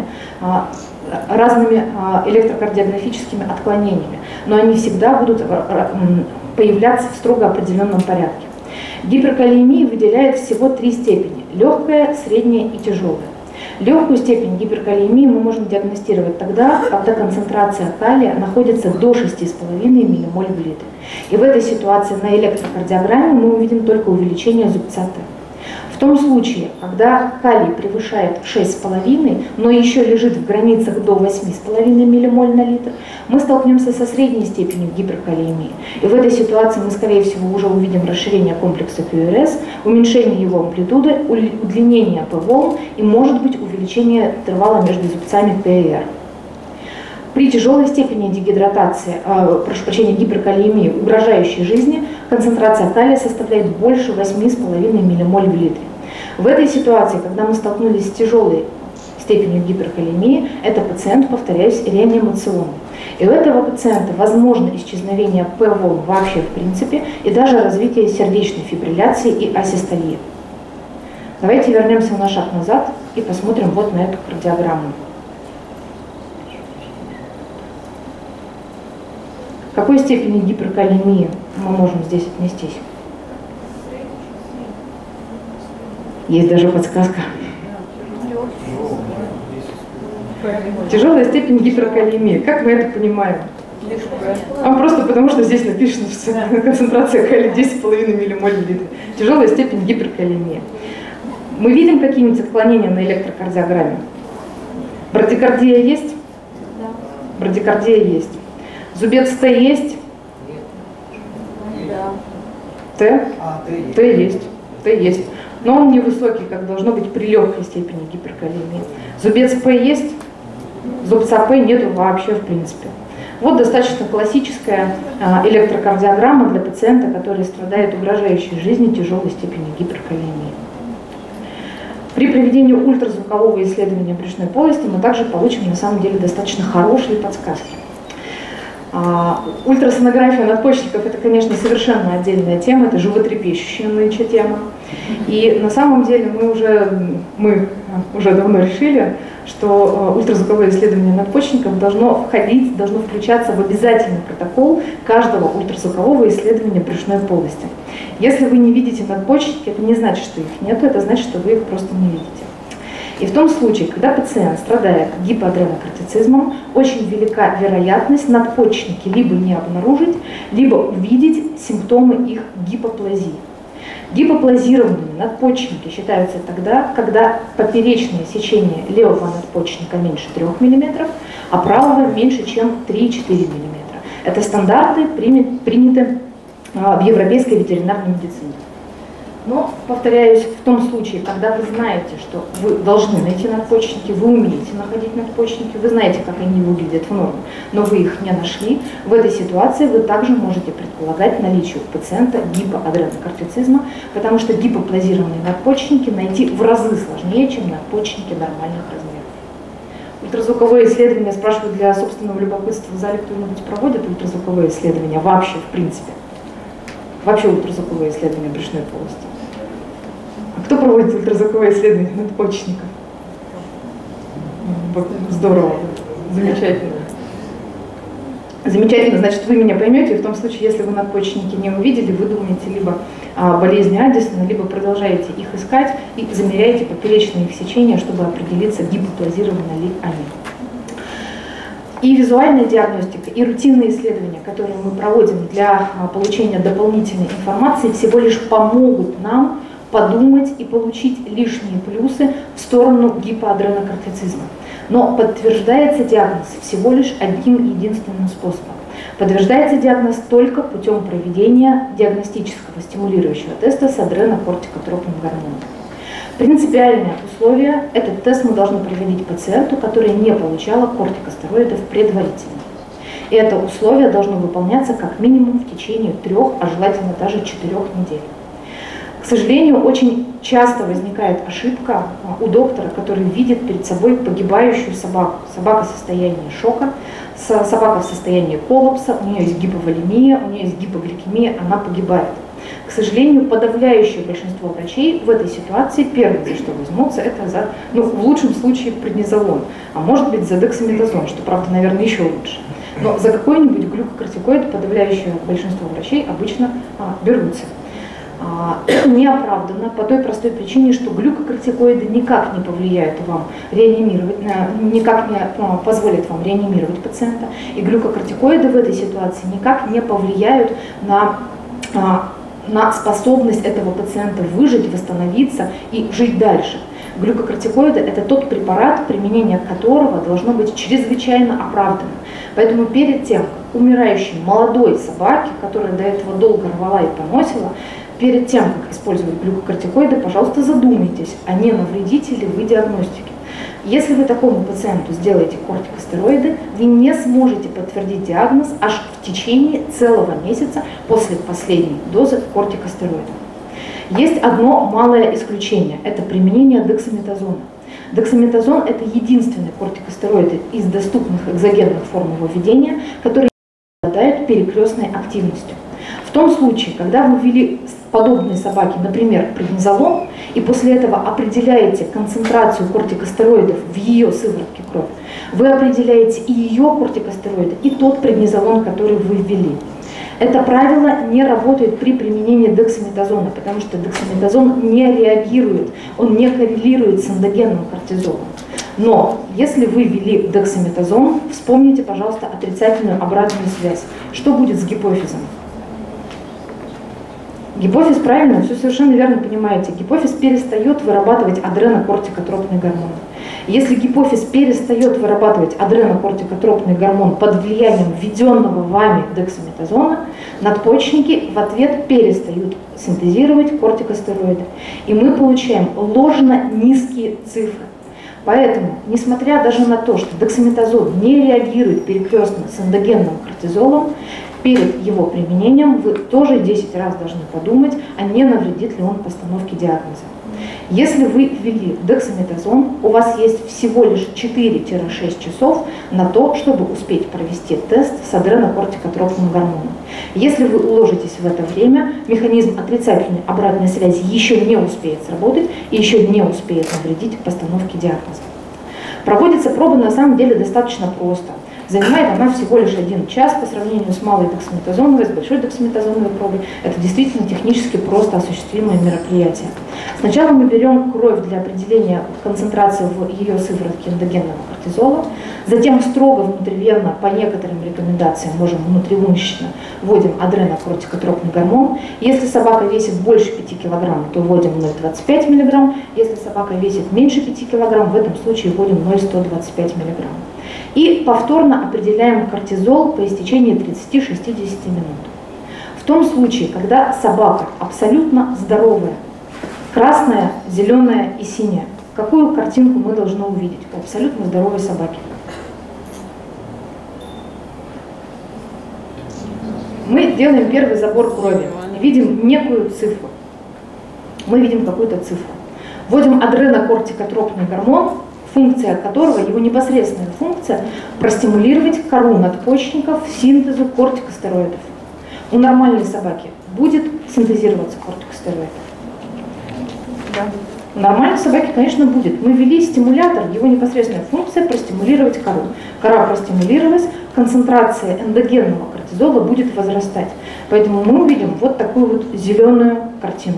Speaker 2: разными электрокардиографическими отклонениями, но они всегда будут появляться в строго определенном порядке. Гиперкалиемия выделяет всего 3 степени – легкая, средняя и тяжелая. Легкую степень гиперкалиемии мы можем диагностировать тогда, когда концентрация калия находится до 6,5 ммоль в литре. И в этой ситуации на электрокардиограмме мы увидим только увеличение зубца Т. В том случае, когда калий превышает 6,5, но еще лежит в границах до 8,5 ммоль на литр, мы столкнемся со средней степенью гиперкалиемии. И в этой ситуации мы, скорее всего, уже увидим расширение комплекса QRS, уменьшение его амплитуды, удлинение P-волн и, может быть, увеличение интервала между зубцами PR. При тяжелой степени дегидратации, гиперкалиемии, угрожающей жизни, концентрация калия составляет больше 8,5 ммоль в литре. В этой ситуации, когда мы столкнулись с тяжелой степенью гиперкалиемии, это пациент, повторяюсь, реанимационный. И у этого пациента возможно исчезновение P-волн вообще в принципе и даже развитие сердечной фибрилляции и асистолии. Давайте вернемся на шаг назад и посмотрим вот на эту кардиограмму. К какой степени гиперкалиемии мы можем здесь отнестись? Есть даже подсказка. Тяжелая степень гиперкалиемии. Как мы это понимаем? Просто потому, что здесь написано, что концентрация калия 10,5 ммоль в литре. Тяжелая степень гиперкалиемии. Мы видим какие-нибудь отклонения на электрокардиограмме? Брадикардия есть? Да. Брадикардия есть. Зубец Т есть? Да. Т? Т есть. Т есть. Но он невысокий, как должно быть при легкой степени гиперкалиемии. Зубец П есть? Зубца П нету вообще в принципе. Вот достаточно классическая электрокардиограмма для пациента, который страдает угрожающей жизни тяжелой степени гиперкалиемии. При проведении ультразвукового исследования брюшной полости мы также получим на самом деле достаточно хорошие подсказки. Ультрасонография надпочечников – это, конечно, совершенно отдельная тема, это животрепещущая нынче тема. И на самом деле мы уже давно решили, что ультразвуковое исследование надпочечников должно включаться в обязательный протокол каждого ультразвукового исследования брюшной полости. Если вы не видите надпочечники, это не значит, что их нет, это значит, что вы их просто не видите. И в том случае, когда пациент страдает гипоадренокортицизмом, очень велика вероятность надпочечники либо не обнаружить, либо увидеть симптомы их гипоплазии. Гипоплазированными надпочечники считаются тогда, когда поперечное сечение левого надпочечника меньше 3 мм, а правого меньше, чем 3-4 мм. Это стандарты, приняты в европейской ветеринарной медицине. Но, повторяюсь, в том случае, когда вы знаете, что вы должны найти надпочечники, вы умеете находить надпочечники, вы знаете, как они выглядят в норме, но вы их не нашли, в этой ситуации вы также можете предполагать наличие у пациента гипоадренокортицизма, потому что гипоплазированные надпочечники найти в разы сложнее, чем надпочечники нормальных размеров. Ультразвуковое исследование, спрашиваю, для собственного любопытства, в зале кто-нибудь проводит ультразвуковое исследование вообще, в принципе? Вообще ультразвуковое исследование брюшной полости. А кто проводит ультразвуковое исследование надпочечников?
Speaker 1: Здорово, замечательно. Замечательно, значит, вы меня поймете, и в том случае, если вы надпочечники не увидели, вы думаете либо о болезни Аддисона, либо продолжаете их искать и замеряете поперечные их сечения, чтобы определиться, гипоплазированы ли они. И визуальная диагностика, и рутинные исследования, которые мы проводим для получения дополнительной информации, всего лишь помогут нам подумать и получить лишние плюсы в сторону гипоадренокортицизма. Но подтверждается диагноз всего лишь одним единственным способом. Подтверждается диагноз только путем проведения диагностического стимулирующего теста с адренокортикотропным гормоном. Принципиальное условие – этот тест мы должны проводить пациенту, который не получала кортикостероидов предварительно. И это условие должно выполняться как минимум в течение 3, а желательно даже 4 недель. К сожалению, очень часто возникает ошибка у доктора, который видит перед собой погибающую собаку. Собака в состоянии шока, собака в состоянии коллапса, у нее есть гиповолемия, у нее есть гипогликемия, она погибает. К сожалению, подавляющее большинство врачей в этой ситуации первое, за что возьмутся, это за, в лучшем случае, преднизолон, а может быть за дексаметазон, что, правда, наверное, еще лучше. Но за какой-нибудь глюкокортикоид подавляющее большинство врачей обычно берутся. Это неоправданно по той простой причине, что глюкокортикоиды никак не повлияют вам реанимировать, никак не позволят вам реанимировать пациента, и глюкокортикоиды в этой ситуации никак не повлияют на способность этого пациента выжить, восстановиться и жить дальше. Глюкокортикоиды – это тот препарат, применение которого должно быть чрезвычайно оправданным. Поэтому перед тем, как умирающей молодой собаке, которая до этого долго рвала и поносила, перед тем, как использовать глюкокортикоиды, пожалуйста, задумайтесь, а не навредите ли вы диагностике. Если вы такому пациенту сделаете кортикостероиды, вы не сможете подтвердить диагноз аж в течение целого месяца после последней дозы кортикостероидов. Есть одно малое исключение – это применение дексаметазона. Дексаметазон – это единственный кортикостероид из доступных экзогенных форм его введения, который обладает перекрестной активностью. В том случае, когда вы ввели подобные собаки, например, преднизолон, и после этого определяете концентрацию кортикостероидов в ее сыворотке крови, вы определяете и ее кортикостероиды, и тот преднизолон, который вы ввели. Это правило не работает при применении дексаметазона, потому что дексаметазон не реагирует, он не коррелирует с эндогенным кортизолом. Но если вы ввели дексаметазон, вспомните, пожалуйста, отрицательную обратную связь. Что будет с гипофизом? Гипофиз, правильно, все совершенно верно понимаете, гипофиз перестает вырабатывать адренокортикотропный гормон. Если гипофиз перестает вырабатывать адренокортикотропный гормон под влиянием введенного вами дексаметазона, надпочечники в ответ перестают синтезировать кортикостероиды. И мы получаем ложно низкие цифры. Поэтому, несмотря даже на то, что дексаметазон не реагирует перекрестно с эндогенным кортизолом, перед его применением вы тоже 10 раз должны подумать, а не навредит ли он постановке диагноза. Если вы ввели дексаметазон, у вас есть всего лишь 4-6 часов на то, чтобы успеть провести тест с адренокортикотропным гормоном. Если вы уложитесь в это время, механизм отрицательной обратной связи еще не успеет сработать и еще не успеет навредить постановке диагноза. Проводится проба на самом деле достаточно просто. Занимает она всего лишь 1 час по сравнению с малой дексаметазоновой, с большой дексаметазоновой пробой. Это действительно технически просто осуществимое мероприятие. Сначала мы берем кровь для определения концентрации в ее сыворотке эндогенного кортизола, затем строго внутривенно, по некоторым рекомендациям, можем внутримышечно, вводим адренокортикотропный гормон. Если собака весит больше 5 кг, то вводим 0,25 мг. Если собака весит меньше 5 кг, в этом случае вводим 0,125 мг. И повторно определяем кортизол по истечении 30-60 минут. В том случае, когда собака абсолютно здоровая, красная, зеленая и синяя, какую картинку мы должны увидеть у абсолютно здоровой собаки? Мы делаем первый забор крови, видим некую цифру. Мы видим какую-то цифру. Вводим адренокортикотропный гормон, функция которого, его непосредственная функция, простимулировать кору надпочечников синтезу кортикостероидов. У нормальной собаки будет синтезироваться кортикостероид? Да.
Speaker 2: У нормальной собаки, конечно, будет. Мы ввели стимулятор, его непосредственная функция простимулировать кору. Кора простимулировалась, концентрация эндогенного кортизола будет возрастать. Поэтому мы увидим вот такую вот зеленую картинку.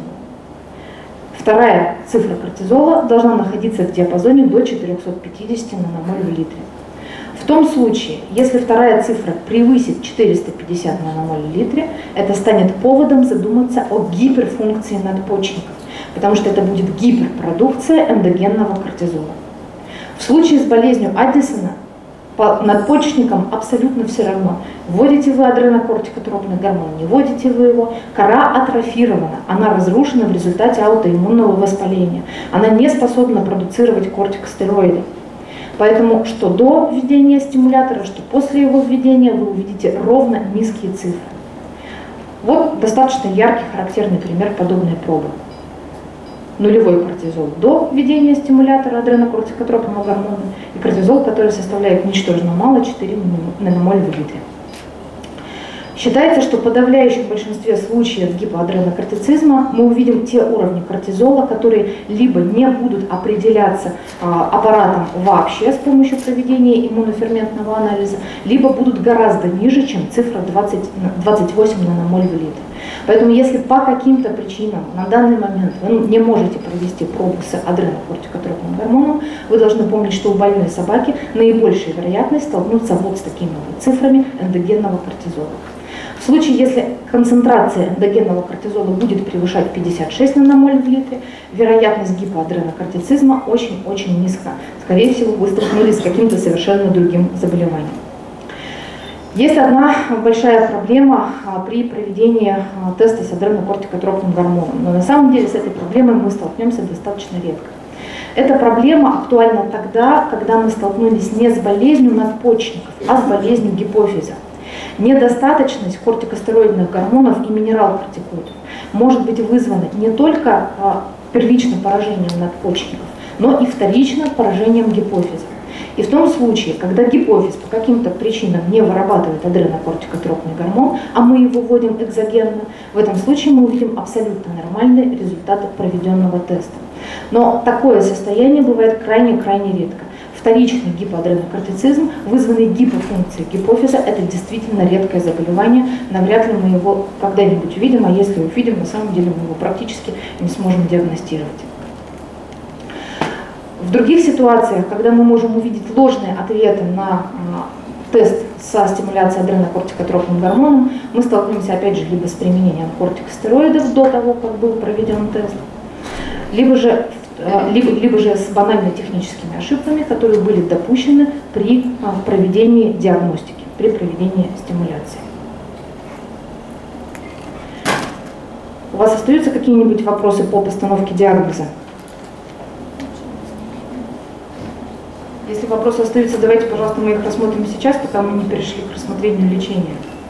Speaker 2: Вторая цифра кортизола должна находиться в диапазоне до 450 наномоль в литре. В том случае, если вторая цифра превысит 450 наномоль в литре, это станет поводом задуматься о гиперфункции надпочечников, потому что это будет гиперпродукция эндогенного кортизола. В случае с болезнью Аддисона по надпочечникам абсолютно все равно. Вводите вы адренокортикотропный гормон, не вводите вы его, кора атрофирована, она разрушена в результате аутоиммунного воспаления. Она не способна продуцировать кортикостероиды. Поэтому что до введения стимулятора, что после его введения вы увидите ровно низкие цифры. Вот достаточно яркий, характерный пример подобной пробы. Нулевой кортизол до введения стимулятора адренокортикотропного гормона и кортизол, который составляет ничтожно мало 4 наномоль в литре. Считается, что в подавляющем большинстве случаев гипоадренокортицизма мы увидим те уровни кортизола, которые либо не будут определяться аппаратом вообще с помощью проведения иммуноферментного анализа, либо будут гораздо ниже, чем цифра 28 наномоль в литре. Поэтому если по каким-то причинам на данный момент вы не можете провести пробу с адренокортикотропным гормоном, вы должны помнить, что у больной собаки наибольшая вероятность столкнуться вот с такими вот цифрами эндогенного кортизола. В случае, если концентрация эндогенного кортизола будет превышать 56 наномоль в литре, вероятность гипоадренокортицизма очень-очень низка. Скорее всего, вы столкнулись с каким-то совершенно другим заболеванием. Есть одна большая проблема при проведении теста с адренокортикотропным гормоном, но на самом деле с этой проблемой мы столкнемся достаточно редко. Эта проблема актуальна тогда, когда мы столкнулись не с болезнью надпочечников, а с болезнью гипофиза. Недостаточность кортикостероидных гормонов и минералкортикоидов может быть вызвана не только первичным поражением надпочечников, но и вторично поражением гипофиза. И в том случае, когда гипофиз по каким-то причинам не вырабатывает адренокортикотропный гормон, а мы его вводим экзогенно, в этом случае мы увидим абсолютно нормальные результаты проведенного теста. Но такое состояние бывает крайне-крайне редко. Вторичный гипоадренокортицизм, вызванный гипофункцией гипофиза, это действительно редкое заболевание. Навряд ли мы его когда-нибудь увидим, а если увидим, на самом деле мы его практически не сможем диагностировать. В других ситуациях, когда мы можем увидеть ложные ответы на тест со стимуляцией адренокортикотропным гормоном, мы столкнемся опять же либо с применением кортикостероидов до того, как был проведен тест, либо же с банальными техническими ошибками, которые были допущены при проведении диагностики, при проведении стимуляции. У вас остаются какие-нибудь вопросы по постановке диагноза? Если вопросы остаются, давайте, пожалуйста, мы их рассмотрим сейчас, пока мы не перешли к рассмотрению лечения.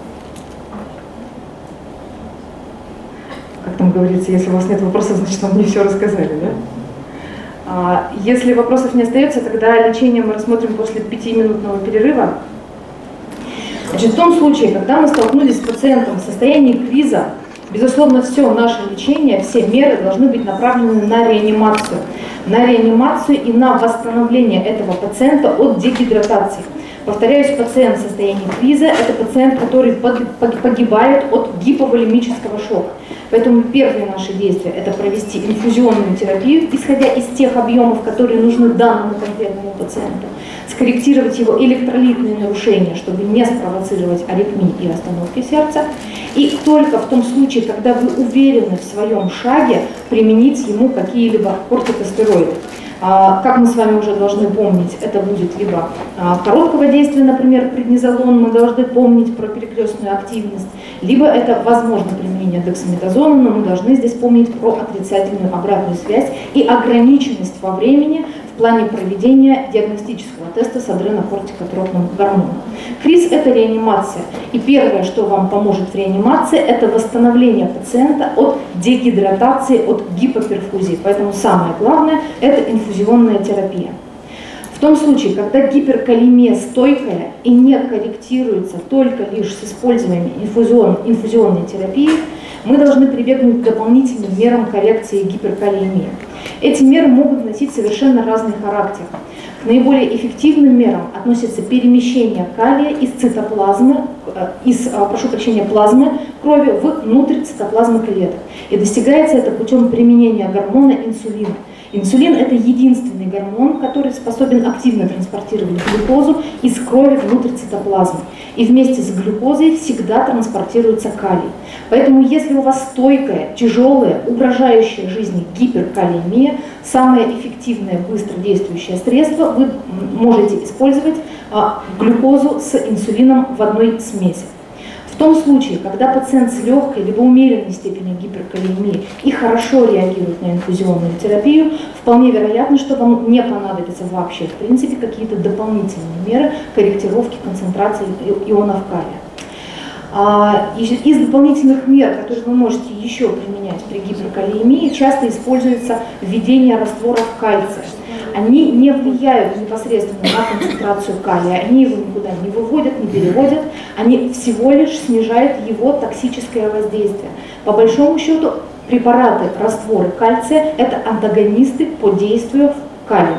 Speaker 2: Как там говорится, если у вас нет вопросов, значит, вам не все рассказали, да? Если вопросов не остается, тогда лечение мы рассмотрим после 5-минутного перерыва. Значит, в том случае, когда мы столкнулись с пациентом в состоянии криза, безусловно, все наше лечение, все меры должны быть направлены на реанимацию и на восстановление этого пациента от дегидратации. Повторяюсь, пациент в состоянии криза – это пациент, который погибает от гиповолемического шока. Поэтому первые наши действия – это провести инфузионную терапию, исходя из тех объемов, которые нужны данному конкретному пациенту, скорректировать его электролитные нарушения, чтобы не спровоцировать аритмии и остановки сердца, и только в том случае, когда вы уверены в своем шаге, применить ему какие-либо кортикостероиды. Как мы с вами уже должны помнить, это будет либо короткого действия, например, преднизолон, мы должны помнить про перекрестную активность, либо это возможно применение дексаметазона, но мы должны здесь помнить про отрицательную обратную связь и ограниченность во времени в плане проведения диагностического теста с адренокортикотропным гормоном. КРИЗ – это реанимация, и первое, что вам поможет в реанимации, это восстановление пациента от дегидратации, от гипоперфузии. Поэтому самое главное – это инфузионная терапия. В том случае, когда гиперкалемия стойкая и не корректируется только лишь с использованием инфузионной терапии, мы должны прибегнуть к дополнительным мерам коррекции гиперкалемии. Эти меры могут носить совершенно разный характер. К наиболее эффективным мерам относятся перемещение калия из цитоплазмы, плазмы крови внутрь цитоплазмы клеток. И достигается это путем применения гормона инсулина. Инсулин – это единственный гормон, который способен активно транспортировать глюкозу из крови внутрь цитоплазмы. И вместе с глюкозой всегда транспортируется калий. Поэтому если у вас стойкая, тяжелая, угрожающая жизни гиперкалиемия, самое эффективное, быстро действующее средство, вы можете использовать глюкозу с инсулином в одной смеси. В том случае, когда пациент с легкой либо умеренной степенью гиперкалиемии и хорошо реагирует на инфузионную терапию, вполне вероятно, что вам не понадобятся вообще, в принципе, какие-то дополнительные меры корректировки концентрации ионов калия. Из дополнительных мер, которые вы можете еще применять при гиперкалиемии, часто используется введение растворов кальция. Они не влияют непосредственно на концентрацию калия, они его никуда не выводят, не переводят, они всего лишь снижают его токсическое воздействие. По большому счету, препараты, растворы кальция – это антагонисты по действию калия.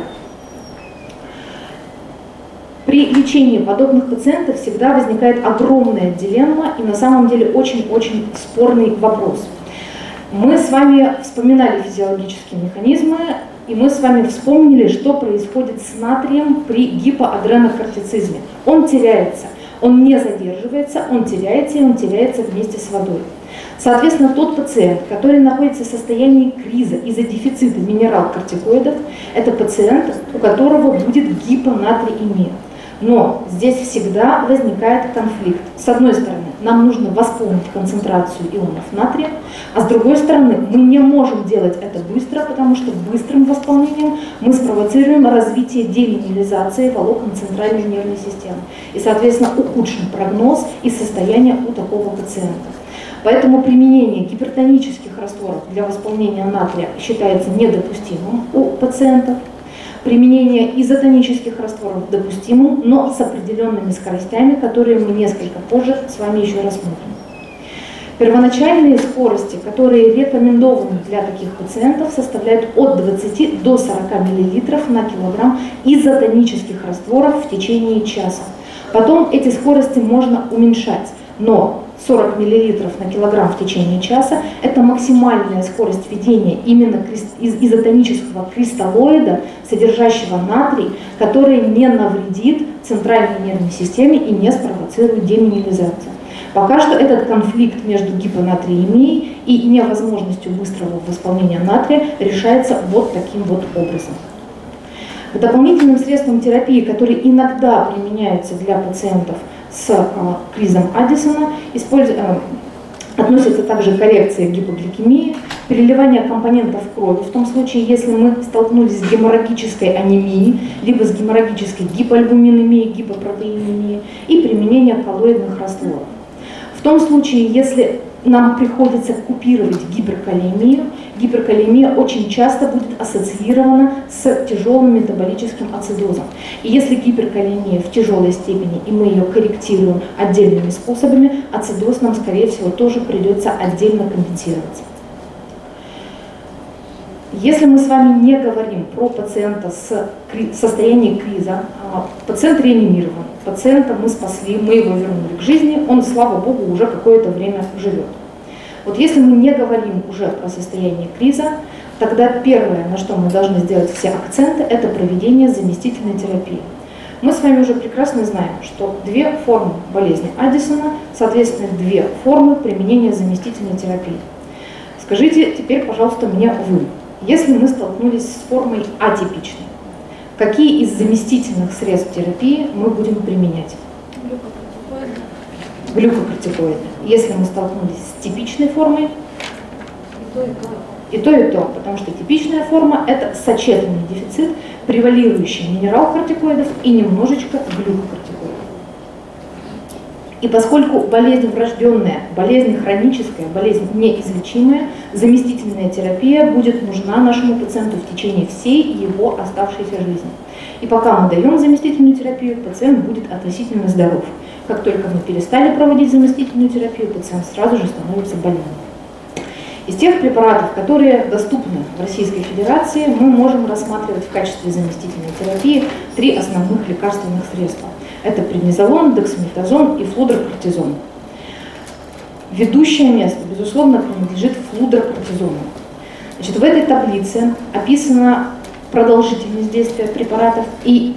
Speaker 2: При лечении подобных пациентов всегда возникает огромная дилемма и на самом деле очень-очень спорный вопрос. Мы с вами вспоминали физиологические механизмы, и мы с вами вспомнили, что происходит с натрием при гипоадренокортицизме. Он теряется, он не задерживается, он теряется, и он теряется вместе с водой. Соответственно, тот пациент, который находится в состоянии криза из-за дефицита минерал-кортикоидов, это пациент, у которого будет гипонатриемия. Но здесь всегда возникает конфликт. С одной стороны, нам нужно восполнить концентрацию ионов натрия, а с другой стороны, мы не можем делать это быстро, потому что быстрым восполнением мы спровоцируем развитие демиnerализации волокон центральной нервной системы и, соответственно, ухудшим прогноз и состояние у такого пациента. Поэтому применение гипертонических растворов для восполнения натрия считается недопустимым у пациентов. Применение изотонических растворов допустимым, но с определенными скоростями, которые мы несколько позже с вами еще рассмотрим. Первоначальные скорости, которые рекомендованы для таких пациентов, составляют от 20 до 40 мл на килограмм изотонических растворов в течение часа. Потом эти скорости можно уменьшать, но 40 мл на килограмм в течение часа – это максимальная скорость введения именно изотонического кристаллоида, содержащего натрий, который не навредит центральной нервной системе и не спровоцирует демиnerализацию. Пока что этот конфликт между гипонатриемией и невозможностью быстрого восполнения натрия решается вот таким вот образом. К дополнительным средствам терапии, которые иногда применяются для пациентов с кризом Аддисона, относятся также коррекция гипогликемии, переливание компонентов крови, в том случае, если мы столкнулись с геморрагической анемией, либо с геморрагической гипоальбуминемией, гипопротеинемией, и применение коллоидных растворов. В том случае, если нам приходится купировать гиперкалиемию, гиперкалиемия очень часто будет ассоциирована с тяжелым метаболическим ацидозом. И если гиперкалиемия в тяжелой степени, и мы ее корректируем отдельными способами, ацидоз нам, скорее всего, тоже придется отдельно компенсировать. Если мы с вами не говорим про пациента с состоянием криза, пациент реанимирован, пациента мы спасли, мы его вернули к жизни, он, слава богу, уже какое-то время живет. Вот если мы не говорим уже про состояние криза, тогда первое, на что мы должны сделать все акценты, это проведение заместительной терапии. Мы с вами уже прекрасно знаем, что две формы болезни Аддисона, соответственно, две формы применения заместительной терапии. Скажите теперь, пожалуйста, мне вы. Если мы столкнулись с формой атипичной, какие из заместительных средств терапии мы будем применять? Глюкокортикоиды. Если мы столкнулись с типичной формой, и то, потому что типичная форма – это сочетанный дефицит, превалирующий минерал-кортикоидов и немножечко глюкокортикоидов. И поскольку болезнь врожденная, болезнь хроническая, болезнь неизлечимая, заместительная терапия будет нужна нашему пациенту в течение всей его оставшейся жизни. И пока мы даем заместительную терапию, пациент будет относительно здоров. Как только мы перестали проводить заместительную терапию, пациент сразу же становится больным. Из тех препаратов, которые доступны в Российской Федерации, мы можем рассматривать в качестве заместительной терапии 3 основных лекарственных средства. Это преднизолон, дексаметазон и флудрокортизон. Ведущее место, безусловно, принадлежит флудрокортизону. Значит, в этой таблице описана продолжительность действия препаратов и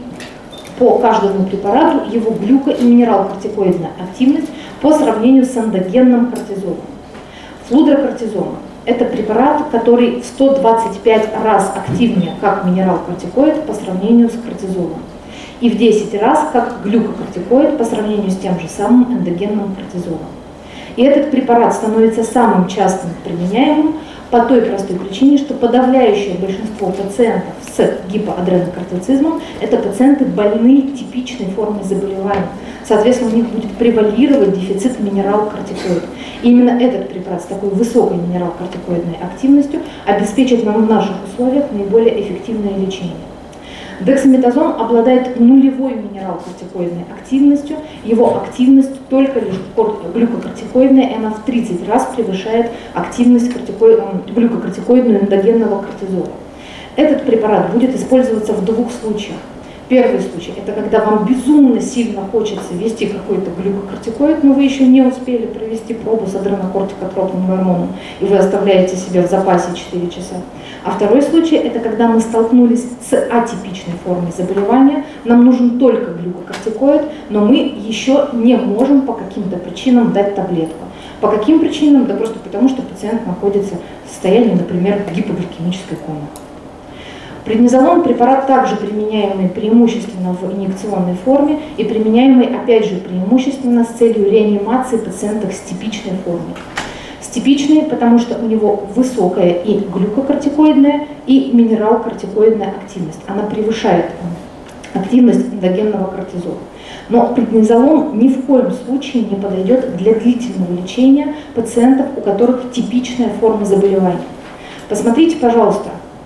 Speaker 2: по каждому препарату его глюко- и минералкортикоидная активность по сравнению с эндогенным кортизолом. Флудрокортизон – это препарат, который в 125 раз активнее как минералкортикоид по сравнению с кортизолом и в 10 раз как глюкокортикоид по сравнению с тем же самым эндогенным кортизолом. И этот препарат становится самым частым применяемым по той простой причине, что подавляющее большинство пациентов с гипоадренокортицизмом – это пациенты больные типичной формой заболевания. Соответственно, у них будет превалировать дефицит минералкортикоид. И именно этот препарат с такой высокой минералкортикоидной активностью обеспечит нам в наших условиях наиболее эффективное лечение. Дексаметазон обладает нулевой минералкортикоидной активностью. Его активность только лишь глюкокортикоидная, и она в 30 раз превышает активность глюкокортикоидную эндогенного кортизола. Этот препарат будет использоваться в 2 случаях. Первый случай – это когда вам безумно сильно хочется ввести какой-то глюкокортикоид, но вы еще не успели провести пробу с адренокортикотропным гормоном, и вы оставляете себе в запасе 4 часа. А второй случай – это когда мы столкнулись с атипичной формой заболевания, нам нужен только глюкокортикоид, но мы еще не можем по каким-то причинам дать таблетку. По каким причинам? Да просто потому, что пациент находится в состоянии, например, гипогликемической комы. Преднизолон – препарат, также применяемый преимущественно в инъекционной форме и применяемый, опять же, преимущественно с целью реанимации пациентов с типичной формой. С типичной, потому что у него высокая и глюкокортикоидная, и минералкортикоидная активность. Она превышает активность эндогенного кортизола. Но преднизолон ни в коем случае не подойдет для длительного лечения пациентов, у которых типичная форма заболевания. Посмотрите, пожалуйста,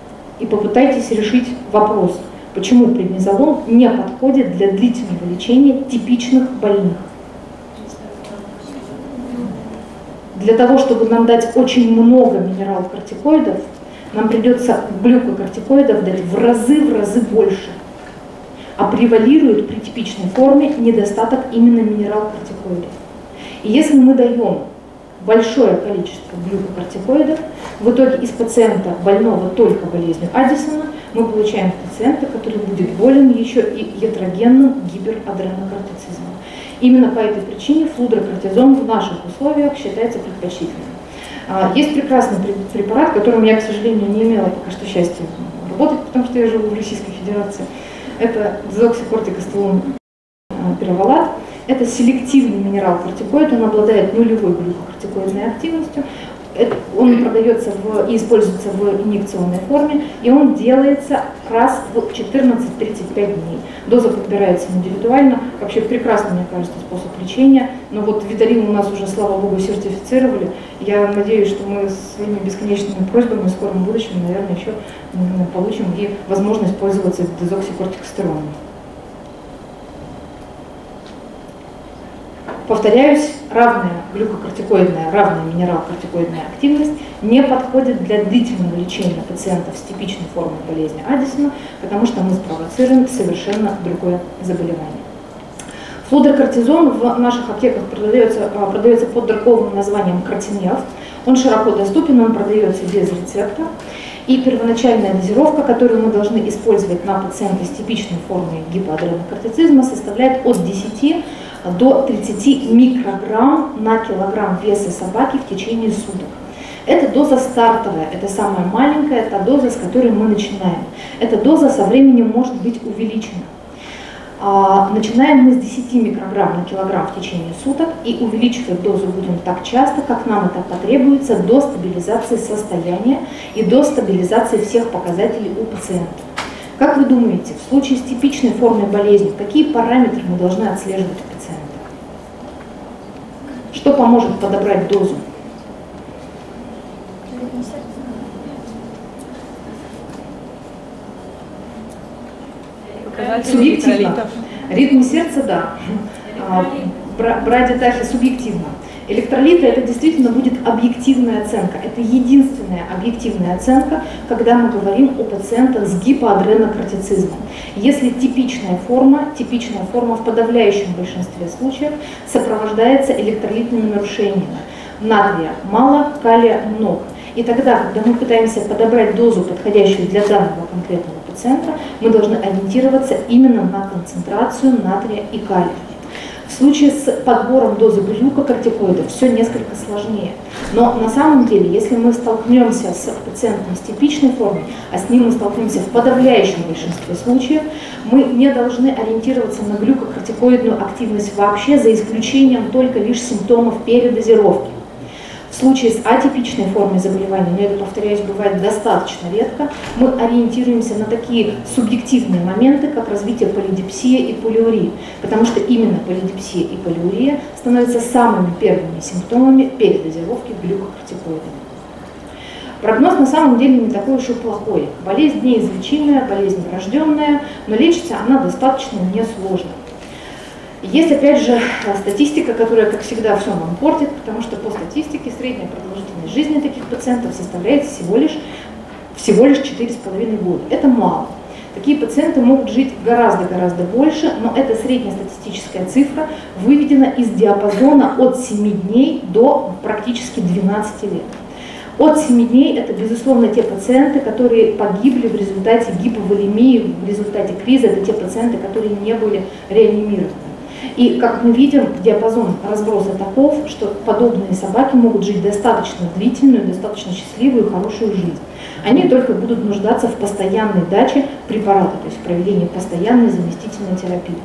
Speaker 2: и попытайтесь решить вопрос, почему преднизолон не подходит для длительного лечения типичных больных. Для того, чтобы нам дать очень много минералкортикоидов, нам придется глюкокортикоидов дать в разы больше. А превалирует при типичной форме недостаток именно минералкортикоидов. И если мы даем большое количество глюкокортикоидов, в итоге из пациента, больного только болезнью Аддисона, мы получаем пациента, который будет болен еще и ятрогенным гиперадренокортицизмом. Именно по этой причине флудрокортизон в наших условиях считается предпочтительным. Есть прекрасный препарат, которым я, к сожалению, не имела пока что счастья работать, потому что я живу в Российской Федерации. Это дезоксикортикостелон пировалат. Это селективный минералкортикоид, он обладает нулевой глюкокортикоидной активностью. Он продается и используется в инъекционной форме, и он делается раз в 14-35 дней. Доза подбирается индивидуально. Вообще прекрасный, мне кажется, способ лечения. Но вот Виталин у нас уже, слава богу, сертифицировали. Я надеюсь, что мы своими бесконечными просьбами в скором будущем, наверное, еще получим и возможность пользоваться дезоксикортикостероном. Повторяюсь, равная глюкокортикоидная, равная минералкортикоидная активность не подходит для длительного лечения пациентов с типичной формой болезни Аддисона, потому что мы спровоцируем совершенно другое заболевание. Флудрокортизон в наших аптеках продается под торговым названием Кортиньяв. Он широко доступен, он продается без рецепта. И первоначальная дозировка, которую мы должны использовать на пациента с типичной формой гипоадренокортицизма, составляет от 10 до 30 микрограмм на килограмм веса собаки в течение суток. Это доза стартовая, это самая маленькая, та доза, с которой мы начинаем. Эта доза со временем может быть увеличена. Начинаем мы с 10 микрограмм на килограмм в течение суток и увеличивать дозу будем так часто, как нам это потребуется до стабилизации состояния и до стабилизации всех показателей у пациента. Как вы думаете, в случае с типичной формой болезни, какие параметры мы должны отслеживать у пациента? Что поможет подобрать дозу? Субъективно. Ритм сердца, да. Брадитахи субъективно. Электролиты — это действительно будет объективная оценка. Это единственная объективная оценка, когда мы говорим о пациентах с гипоадренокортицизмом. Если типичная форма в подавляющем большинстве случаев сопровождается электролитными нарушениями. Натрия мало, калия много. И тогда, когда мы пытаемся подобрать дозу, подходящую для данного конкретного пациента, мы должны ориентироваться именно на концентрацию натрия и калия. В случае с подбором дозы глюкокортикоидов все несколько сложнее. Но на самом деле, если мы столкнемся с пациентом с типичной формой, а с ним мы столкнемся в подавляющем большинстве случаев, мы не должны ориентироваться на глюкокортикоидную активность вообще, за исключением только лишь симптомов передозировки. В случае с атипичной формой заболевания, но это, повторяюсь, бывает достаточно редко, мы ориентируемся на такие субъективные моменты, как развитие полидипсии и полиурии, потому что именно полидипсия и полиурия становятся самыми первыми симптомами передозировки глюкокортикоидами. Прогноз на самом деле не такой уж и плохой. Болезнь неизлечимая, болезнь врожденная, но лечится она достаточно несложно. Есть, опять же, статистика, которая, как всегда, все нам портит, потому что по статистике средняя продолжительность жизни таких пациентов составляет всего лишь 4,5 года. Это мало. Такие пациенты могут жить гораздо больше, но эта среднестатистическая цифра выведена из диапазона от 7 дней до практически 12 лет. От 7 дней это, безусловно, те пациенты, которые погибли в результате гиповолемии, в результате криза, это те пациенты, которые не были реанимированы. И, как мы видим, диапазон разброса таков, что подобные собаки могут жить достаточно длительную, достаточно счастливую и хорошую жизнь. Они только будут нуждаться в постоянной даче препарата, то есть в проведении постоянной заместительной терапии.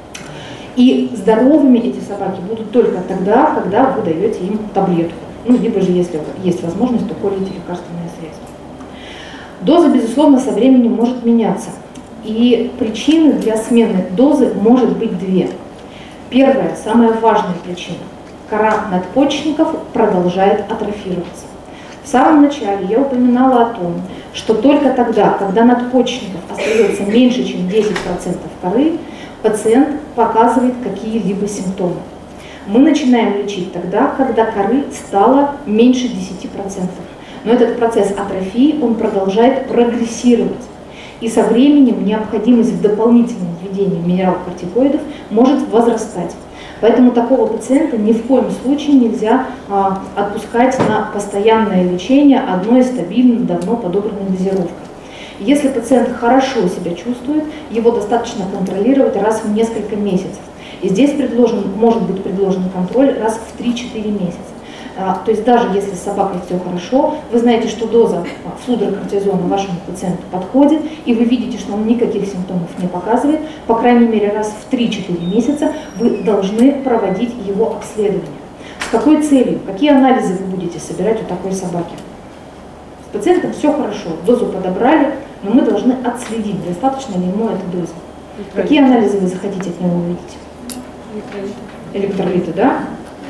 Speaker 2: И здоровыми эти собаки будут только тогда, когда вы даете им таблетку. Ну, либо же, если есть возможность, то колите лекарственное средство. Доза, безусловно, со временем может меняться. И причины для смены дозы может быть две. Первая, самая важная причина. Кора надпочечников продолжает атрофироваться. В самом начале я упоминала о том, что только тогда, когда надпочечников остается меньше, чем 10% коры, пациент показывает какие-либо симптомы. Мы начинаем лечить тогда, когда коры стало меньше 10%. Но этот процесс атрофии, он продолжает прогрессировать. И со временем необходимость в дополнительном введении минералкортикоидов может возрастать. Поэтому такого пациента ни в коем случае нельзя отпускать на постоянное лечение одной стабильной, давно подобранной дозировкой. Если пациент хорошо себя чувствует, его достаточно контролировать раз в несколько месяцев. И здесь может быть предложен контроль раз в 3-4 месяца. То есть даже если с собакой все хорошо, вы знаете, что доза флудрокортизона вашему пациенту подходит, и вы видите, что он никаких симптомов не показывает, по крайней мере раз в 3-4 месяца вы должны проводить его обследование. С какой целью? Какие анализы вы будете собирать у такой собаки? С пациентом все хорошо, дозу подобрали, но мы должны отследить, достаточно ли ему эта доза. Какие анализы вы захотите от него увидеть? Электролиты, да?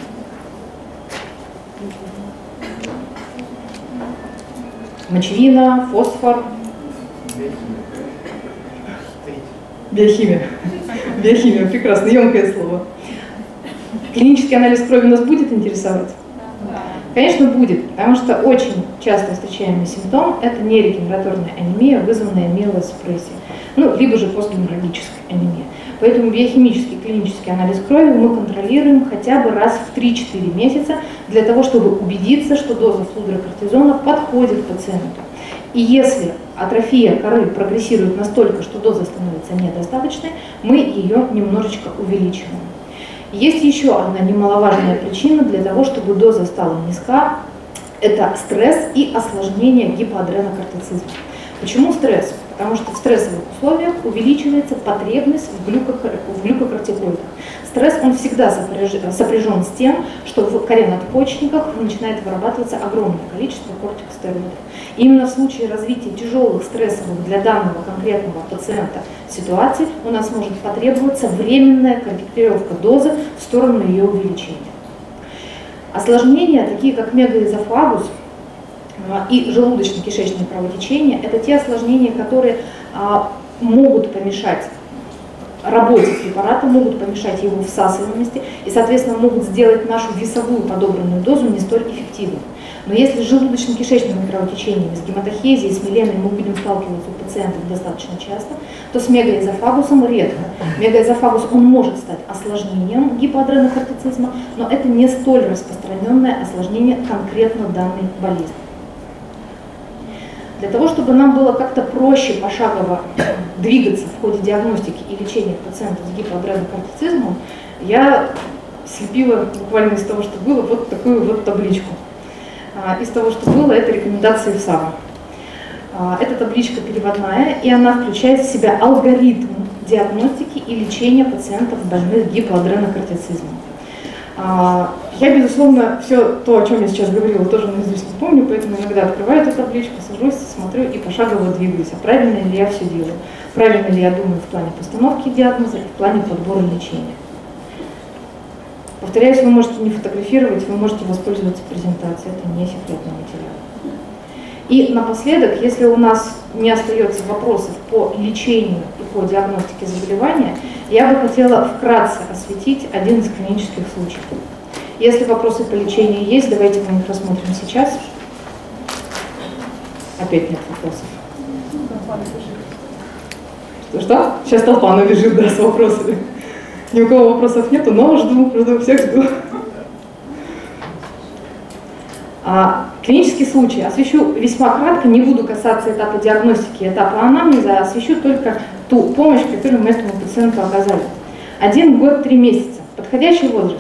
Speaker 2: Мочевина, фосфор. Биохимия. Биохимия, прекрасно, емкое слово. Клинический анализ крови нас будет интересовать? Конечно, будет, потому что очень часто встречаемый симптом – это нерегенераторная анемия, вызванная миелосупрессией, либо же постгеморрагическая анемия. Поэтому биохимический клинический анализ крови мы контролируем хотя бы раз в 3-4 месяца для того, чтобы убедиться, что доза флудрокортизона подходит пациенту. И если атрофия коры прогрессирует настолько, что доза становится недостаточной, мы ее немножечко увеличиваем. Есть еще одна немаловажная причина для того, чтобы доза стала низка – это стресс и осложнение гипоадренокортицизма. Почему стресс? Потому что в стрессовых условиях увеличивается потребность в глюкокортикоидах. Стресс, он всегда сопряжен с тем, что в коре надпочечниках начинает вырабатываться огромное количество кортикостероидов. И именно в случае развития тяжелых стрессовых для данного конкретного пациента ситуаций у нас может потребоваться временная корректировка дозы в сторону ее увеличения. Осложнения, такие как мегаэзофагус и желудочно-кишечное кровотечение, это те осложнения, которые могут помешать работе препарата, могут помешать его всасываемости и, соответственно, могут сделать нашу весовую подобранную дозу не столь эффективной. Но если с желудочно-кишечными кровотечениями, с гематохезией, с миленой мы будем сталкиваться у пациентов достаточно часто, то с мегаэзофагусом редко. Мегаэзофагус, он может стать осложнением гипоадренокортицизма, но это не столь распространенное осложнение конкретно данной болезни. Для того, чтобы нам было как-то проще пошагово двигаться в ходе диагностики и лечения пациентов с гипоадренокортицизмом, я слепила буквально из того, что было, вот такую вот табличку. Из того, что было, это рекомендации ФСАВа. Эта табличка переводная, и она включает в себя алгоритм диагностики и лечения пациентов, больных гипоадренокортицизмом. Я, безусловно, все то, о чем я сейчас говорила, тоже наизусть не помню, поэтому иногда открываю эту табличку, сажусь, смотрю и пошагово двигаюсь. А правильно ли я все делаю? Правильно ли я думаю в плане постановки диагноза и в плане подбора лечения? Повторяюсь, вы можете не фотографировать, вы можете воспользоваться презентацией, это не секретный материал. И напоследок, если у нас не остается вопросов по лечению и по диагностике заболевания, я бы хотела вкратце осветить один из клинических случаев. Если вопросы по лечению есть, давайте мы их рассмотрим сейчас. Опять нет вопросов. Что? Сейчас толпа набежит, да, с вопросами. Ни у кого вопросов нету, но жду, всех жду. Клинический случай освещу весьма кратко, не буду касаться этапа диагностики, этапа анамнеза, освещу только ту помощь, которую мы этому пациенту оказали. 1 год 3 месяца. Подходящий возраст.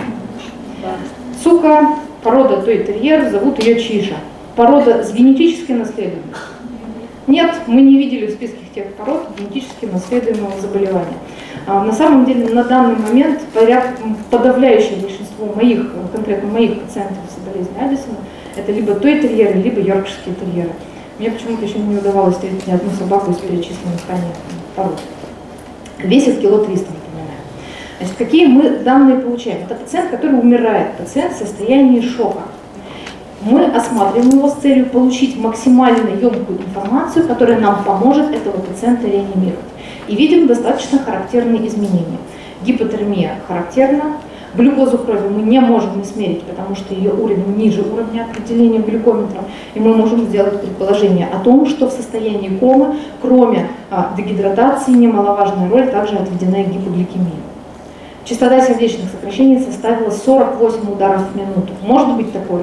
Speaker 2: Сука, порода той-терьер, зовут ее Чижа. Порода с генетической наследуемостью. Нет, мы не видели в списке тех пород генетически наследуемого заболевания. На самом деле, на данный момент подавляющее большинство конкретно моих пациентов с болезнью Аддисона, это либо той-терьеры, либо йоркширские терьеры. Мне почему-то еще не удавалось встретить ни одну собаку из перечисленных ранее пород. Весит кило 300, напоминаю. Значит, какие мы данные получаем? Это пациент, который умирает, пациент в состоянии шока. Мы осматриваем его с целью получить максимально емкую информацию, которая нам поможет этого пациента реанимировать. И видим достаточно характерные изменения. Гипотермия характерна, глюкозу крови мы не можем измерить, потому что ее уровень ниже уровня определения глюкометром, и мы можем сделать предположение о том, что в состоянии комы, кроме дегидратации, немаловажная роль также отведена и гипогликемия. Частота сердечных сокращений составила 48 ударов в минуту. Может быть такое?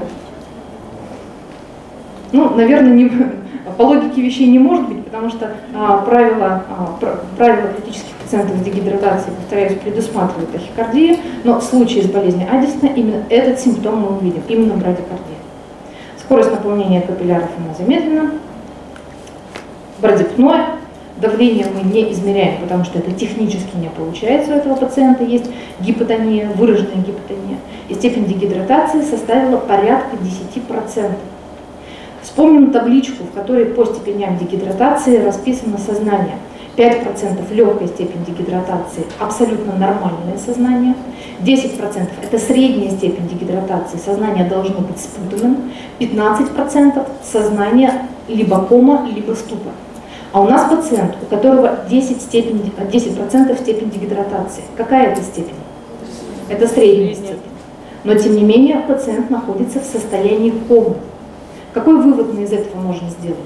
Speaker 2: Ну, наверное, по логике вещей не может быть, потому что правила критических пациентов с дегидратацией, повторяюсь, предусматривают тахикардию, но в случае с болезнью Аддисона именно этот симптом мы увидим, именно брадикардия. Скорость наполнения капилляров у нас замедлена, брадипное, давление мы не измеряем, потому что это технически не получается у этого пациента, есть гипотония, выраженная гипотония, и степень дегидратации составила порядка 10%. Вспомним табличку, в которой по степеням дегидратации расписано сознание. 5% легкая степень дегидратации, абсолютно нормальное сознание. 10% это средняя степень дегидратации, сознание должно быть спутанным. 15% сознание либо кома, либо ступор. А у нас пациент, у которого 10% степень дегидратации. Какая это степень? Это средняя степень. Но тем не менее пациент находится в состоянии комы. Какой вывод мы из этого можно сделать?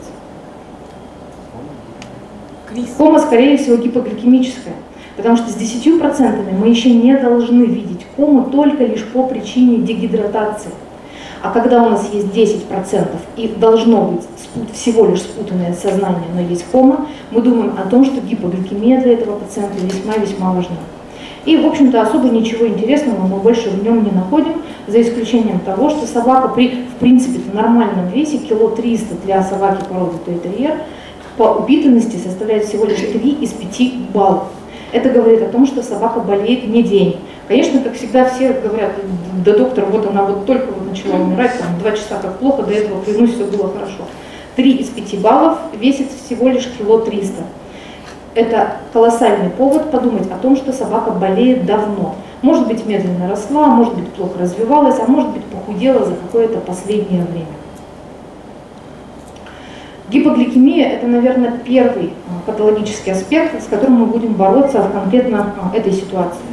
Speaker 2: Кома, скорее всего, гипогликемическая, потому что с 10% мы еще не должны видеть кому только лишь по причине дегидратации. А когда у нас есть 10% и должно быть всего лишь спутанное сознание, но есть кома, мы думаем о том, что гипогликемия для этого пациента весьма-весьма важна. И, в общем-то, особо ничего интересного мы больше в нем не находим, за исключением того, что собака при, в принципе, нормальном весе, кило 300 для собаки породы той-терьер, по упитанности составляет всего лишь 3 из 5 баллов. Это говорит о том, что собака болеет не день. Конечно, как всегда, все говорят: да, доктор, вот она вот только вот начала умирать, там 2 часа как плохо, до этого, клянусь, все было хорошо. 3 из 5 баллов весит всего лишь кило 300. Это колоссальный повод подумать о том, что собака болеет давно. Может быть, медленно росла, может быть, плохо развивалась, а может быть, похудела за какое-то последнее время. Гипогликемия – это, наверное, первый патологический аспект, с которым мы будем бороться в конкретно этой ситуации,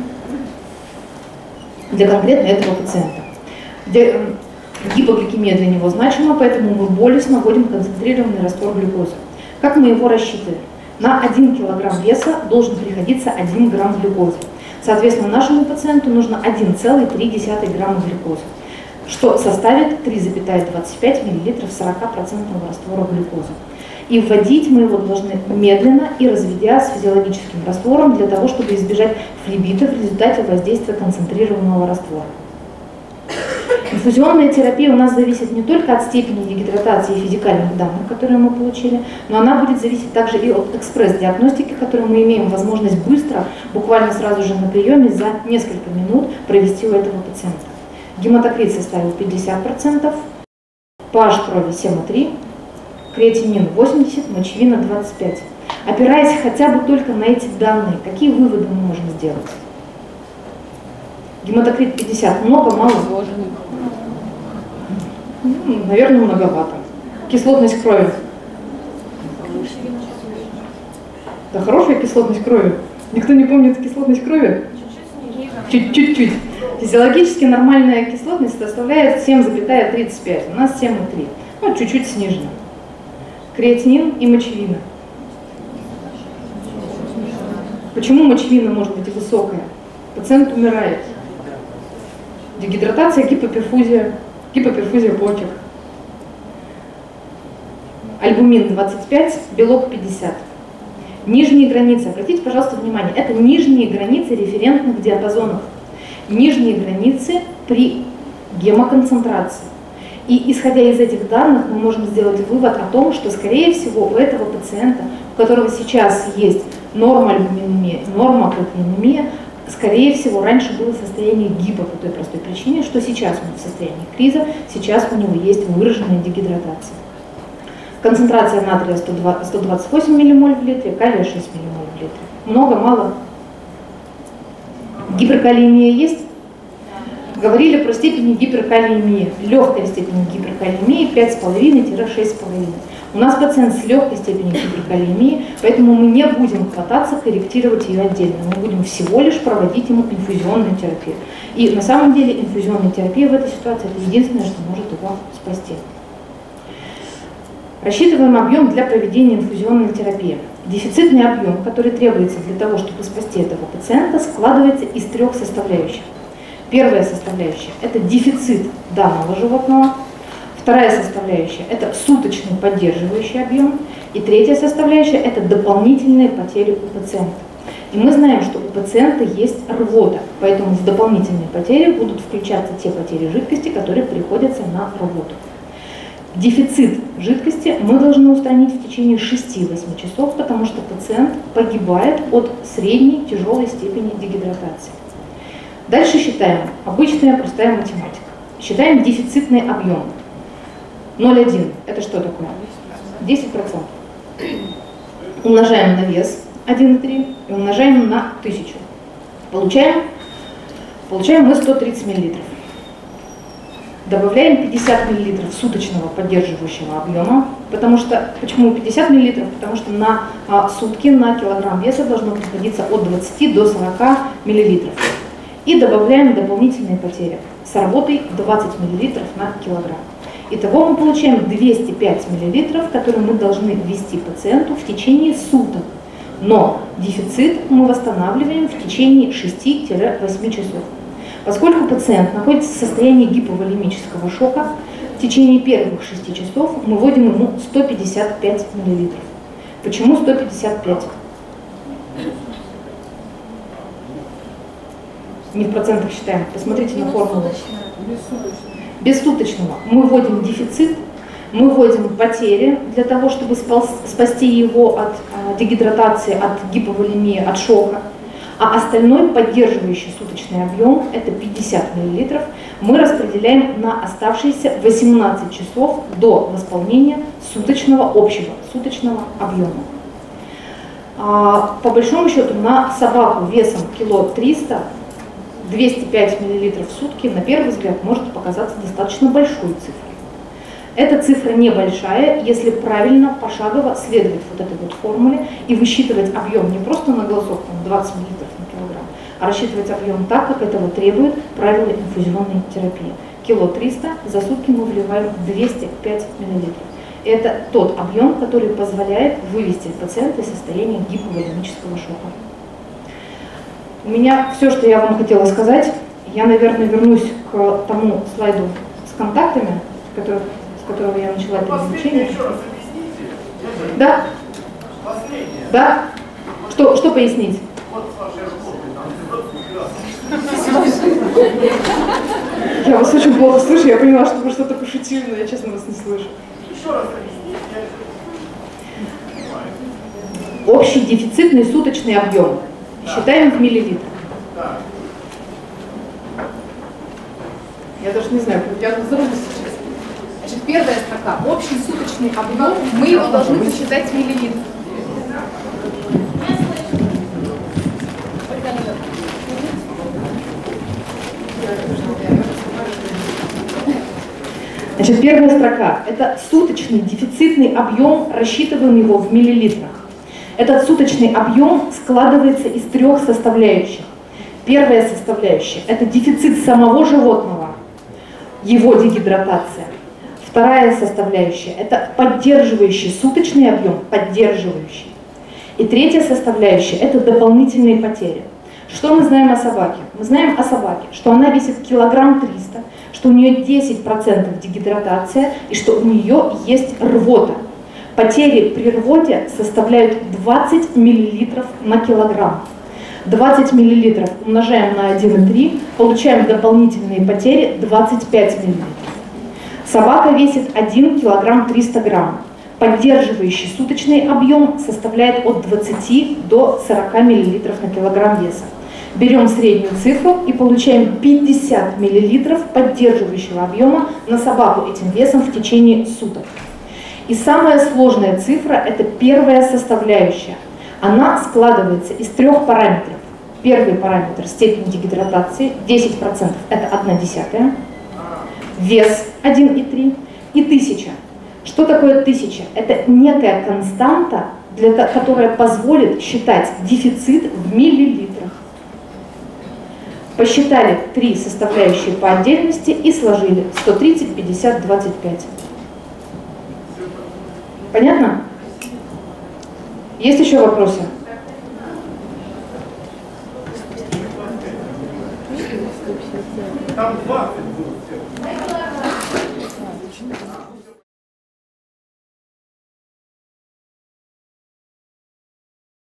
Speaker 2: для конкретно этого пациента. Гипогликемия для него значима, поэтому мы болезненно вводим концентрированный раствор глюкозы. Как мы его рассчитываем? На 1 кг веса должен приходиться 1 грамм глюкозы. Соответственно, нашему пациенту нужно 1,3 грамма глюкозы, что составит 3,25 мл 40% раствора глюкозы. И вводить мы его должны медленно и разведя с физиологическим раствором для того, чтобы избежать флебита в результате воздействия концентрированного раствора. Инфузионная терапия у нас зависит не только от степени дегидратации и физикальных данных, которые мы получили, но она будет зависеть также и от экспресс-диагностики, которую мы имеем возможность быстро, буквально сразу же на приеме, за несколько минут провести у этого пациента. Гематокрит составил 50%, pH крови 7,3, креатинин 80, мочевина 25. Опираясь хотя бы только на эти данные, какие выводы мы можем сделать? Гематокрит 50, много, мало? Наверное, многовато. Кислотность крови. Да, хорошая кислотность крови. Никто не помнит кислотность крови? Чуть-чуть. Физиологически нормальная кислотность составляет 7,35, у нас 7,3. Ну, чуть-чуть снижена. Креатинин и мочевина. Почему мочевина может быть высокая? Пациент умирает. Дегидратация, гипоперфузия почек. Альбумин 25, белок 50. Нижние границы, обратите, пожалуйста, внимание, это нижние границы референтных диапазонов. Нижние границы при гемоконцентрации. И исходя из этих данных мы можем сделать вывод о том, что, скорее всего, у этого пациента, у которого сейчас есть норма альбуминемия, норма протеинемия, скорее всего, раньше было состояние гипо по той простой причине, что сейчас он в состоянии криза, сейчас у него есть выраженная дегидратация. Концентрация натрия 128 ммоль в литре, калия 6 ммоль в литре. Много, мало? Гиперкалиемия есть? Говорили про степень гиперкалиемии. Легкая степень гиперкалиемии 5,5-6,5. У нас пациент с легкой степенью гиперкалиемии, поэтому мы не будем хвататься корректировать ее отдельно. Мы будем всего лишь проводить ему инфузионную терапию. И на самом деле инфузионная терапия в этой ситуации это единственное, что может его спасти. Рассчитываем объем для проведения инфузионной терапии. Дефицитный объем, который требуется для того, чтобы спасти этого пациента, складывается из 3 составляющих. Первая составляющая – это дефицит данного животного. Вторая составляющая – это суточный поддерживающий объем. И третья составляющая – это дополнительные потери у пациента. И мы знаем, что у пациента есть рвота, поэтому в дополнительные потери будут включаться те потери жидкости, которые приходятся на рвоту. Дефицит жидкости мы должны устранить в течение 6-8 часов, потому что пациент погибает от средней тяжелой степени дегидратации. Дальше считаем, обычная простая математика. Считаем дефицитный объем. 0,1 это что такое? 10%. Умножаем на вес 1,3 и умножаем на 1000. Получаем мы 130 мл. Добавляем 50 мл суточного поддерживающего объема. Почему 50 мл? Потому что на сутки на килограмм веса должно приходиться от 20 до 40 мл. И добавляем дополнительные потери с работой 20 мл на килограмм. Итого мы получаем 205 мл, которые мы должны ввести пациенту в течение суток. Но дефицит мы восстанавливаем в течение 6-8 часов. Поскольку пациент находится в состоянии гиповолемического шока, в течение первых 6 часов мы вводим ему 155 мл. Почему 155? Не в процентах считаем. Посмотрите на формулу. Без суточного. Мы вводим дефицит, мы вводим потери для того, чтобы спасти его от дегидратации, от гиповолемии, от шока. А остальной поддерживающий суточный объем, это 50 мл, мы распределяем на оставшиеся 18 часов до восполнения общего суточного объема. По большому счету на собаку весом кило 300 205 мл в сутки на первый взгляд может показаться достаточно большой цифрой. Эта цифра небольшая, если правильно, пошагово следовать вот этой вот формуле и высчитывать объем не просто на глоток, там 20 мл на килограмм, а рассчитывать объем так, как этого требует правила инфузионной терапии. Кило 300, за сутки мы вливаем 205 мл. Это тот объем, который позволяет вывести пациента из состояния гиповолемического шока. У меня все, что я вам хотела сказать. Я, наверное, вернусь к тому слайду с контактами, с которого я начала переключение.
Speaker 3: Еще раз объясните.
Speaker 2: Да?
Speaker 3: Последнее.
Speaker 2: Да? Что пояснить?
Speaker 3: Вот с вашей работой, там
Speaker 2: Я вас очень плохо слышу, я поняла, что вы что-то пошутили, но я, честно, вас не слышу.
Speaker 3: Еще раз объясните.
Speaker 2: Общий дефицитный суточный объем. Считаем в миллилитрах.
Speaker 3: Да.
Speaker 1: Я даже не знаю, я взорвусь сейчас.
Speaker 4: Значит, первая строка. Общий суточный объем. Мы его должны посчитать в миллилитрах.
Speaker 2: Значит, первая строка – это суточный дефицитный объем, рассчитываем его в миллилитрах. Этот суточный объем складывается из трех составляющих. Первая составляющая – это дефицит самого животного, его дегидратация. Вторая составляющая – это поддерживающий суточный объем, поддерживающий. И третья составляющая – это дополнительные потери. Что мы знаем о собаке? Мы знаем о собаке, что она весит килограмм 300, что у нее 10% дегидратация и что у нее есть рвота. Потери при рвоте составляют 20 мл на килограмм. 20 мл умножаем на 1,3, получаем дополнительные потери 25 мл. Собака весит 1 килограмм 300 грамм. Поддерживающий суточный объем составляет от 20 до 40 мл на килограмм веса. Берем среднюю цифру и получаем 50 мл поддерживающего объема на собаку этим весом в течение суток. И самая сложная цифра – это первая составляющая. Она складывается из трех параметров. Первый параметр – степень дегидратации, 10% – это 1/10, вес 1,3 и 1000. Что такое 1000? Это некая константа, которая позволит считать дефицит в миллилитрах. Посчитали три составляющие по отдельности и сложили 130, 50, 25. Понятно? Есть еще вопросы?
Speaker 3: Там 20 будет.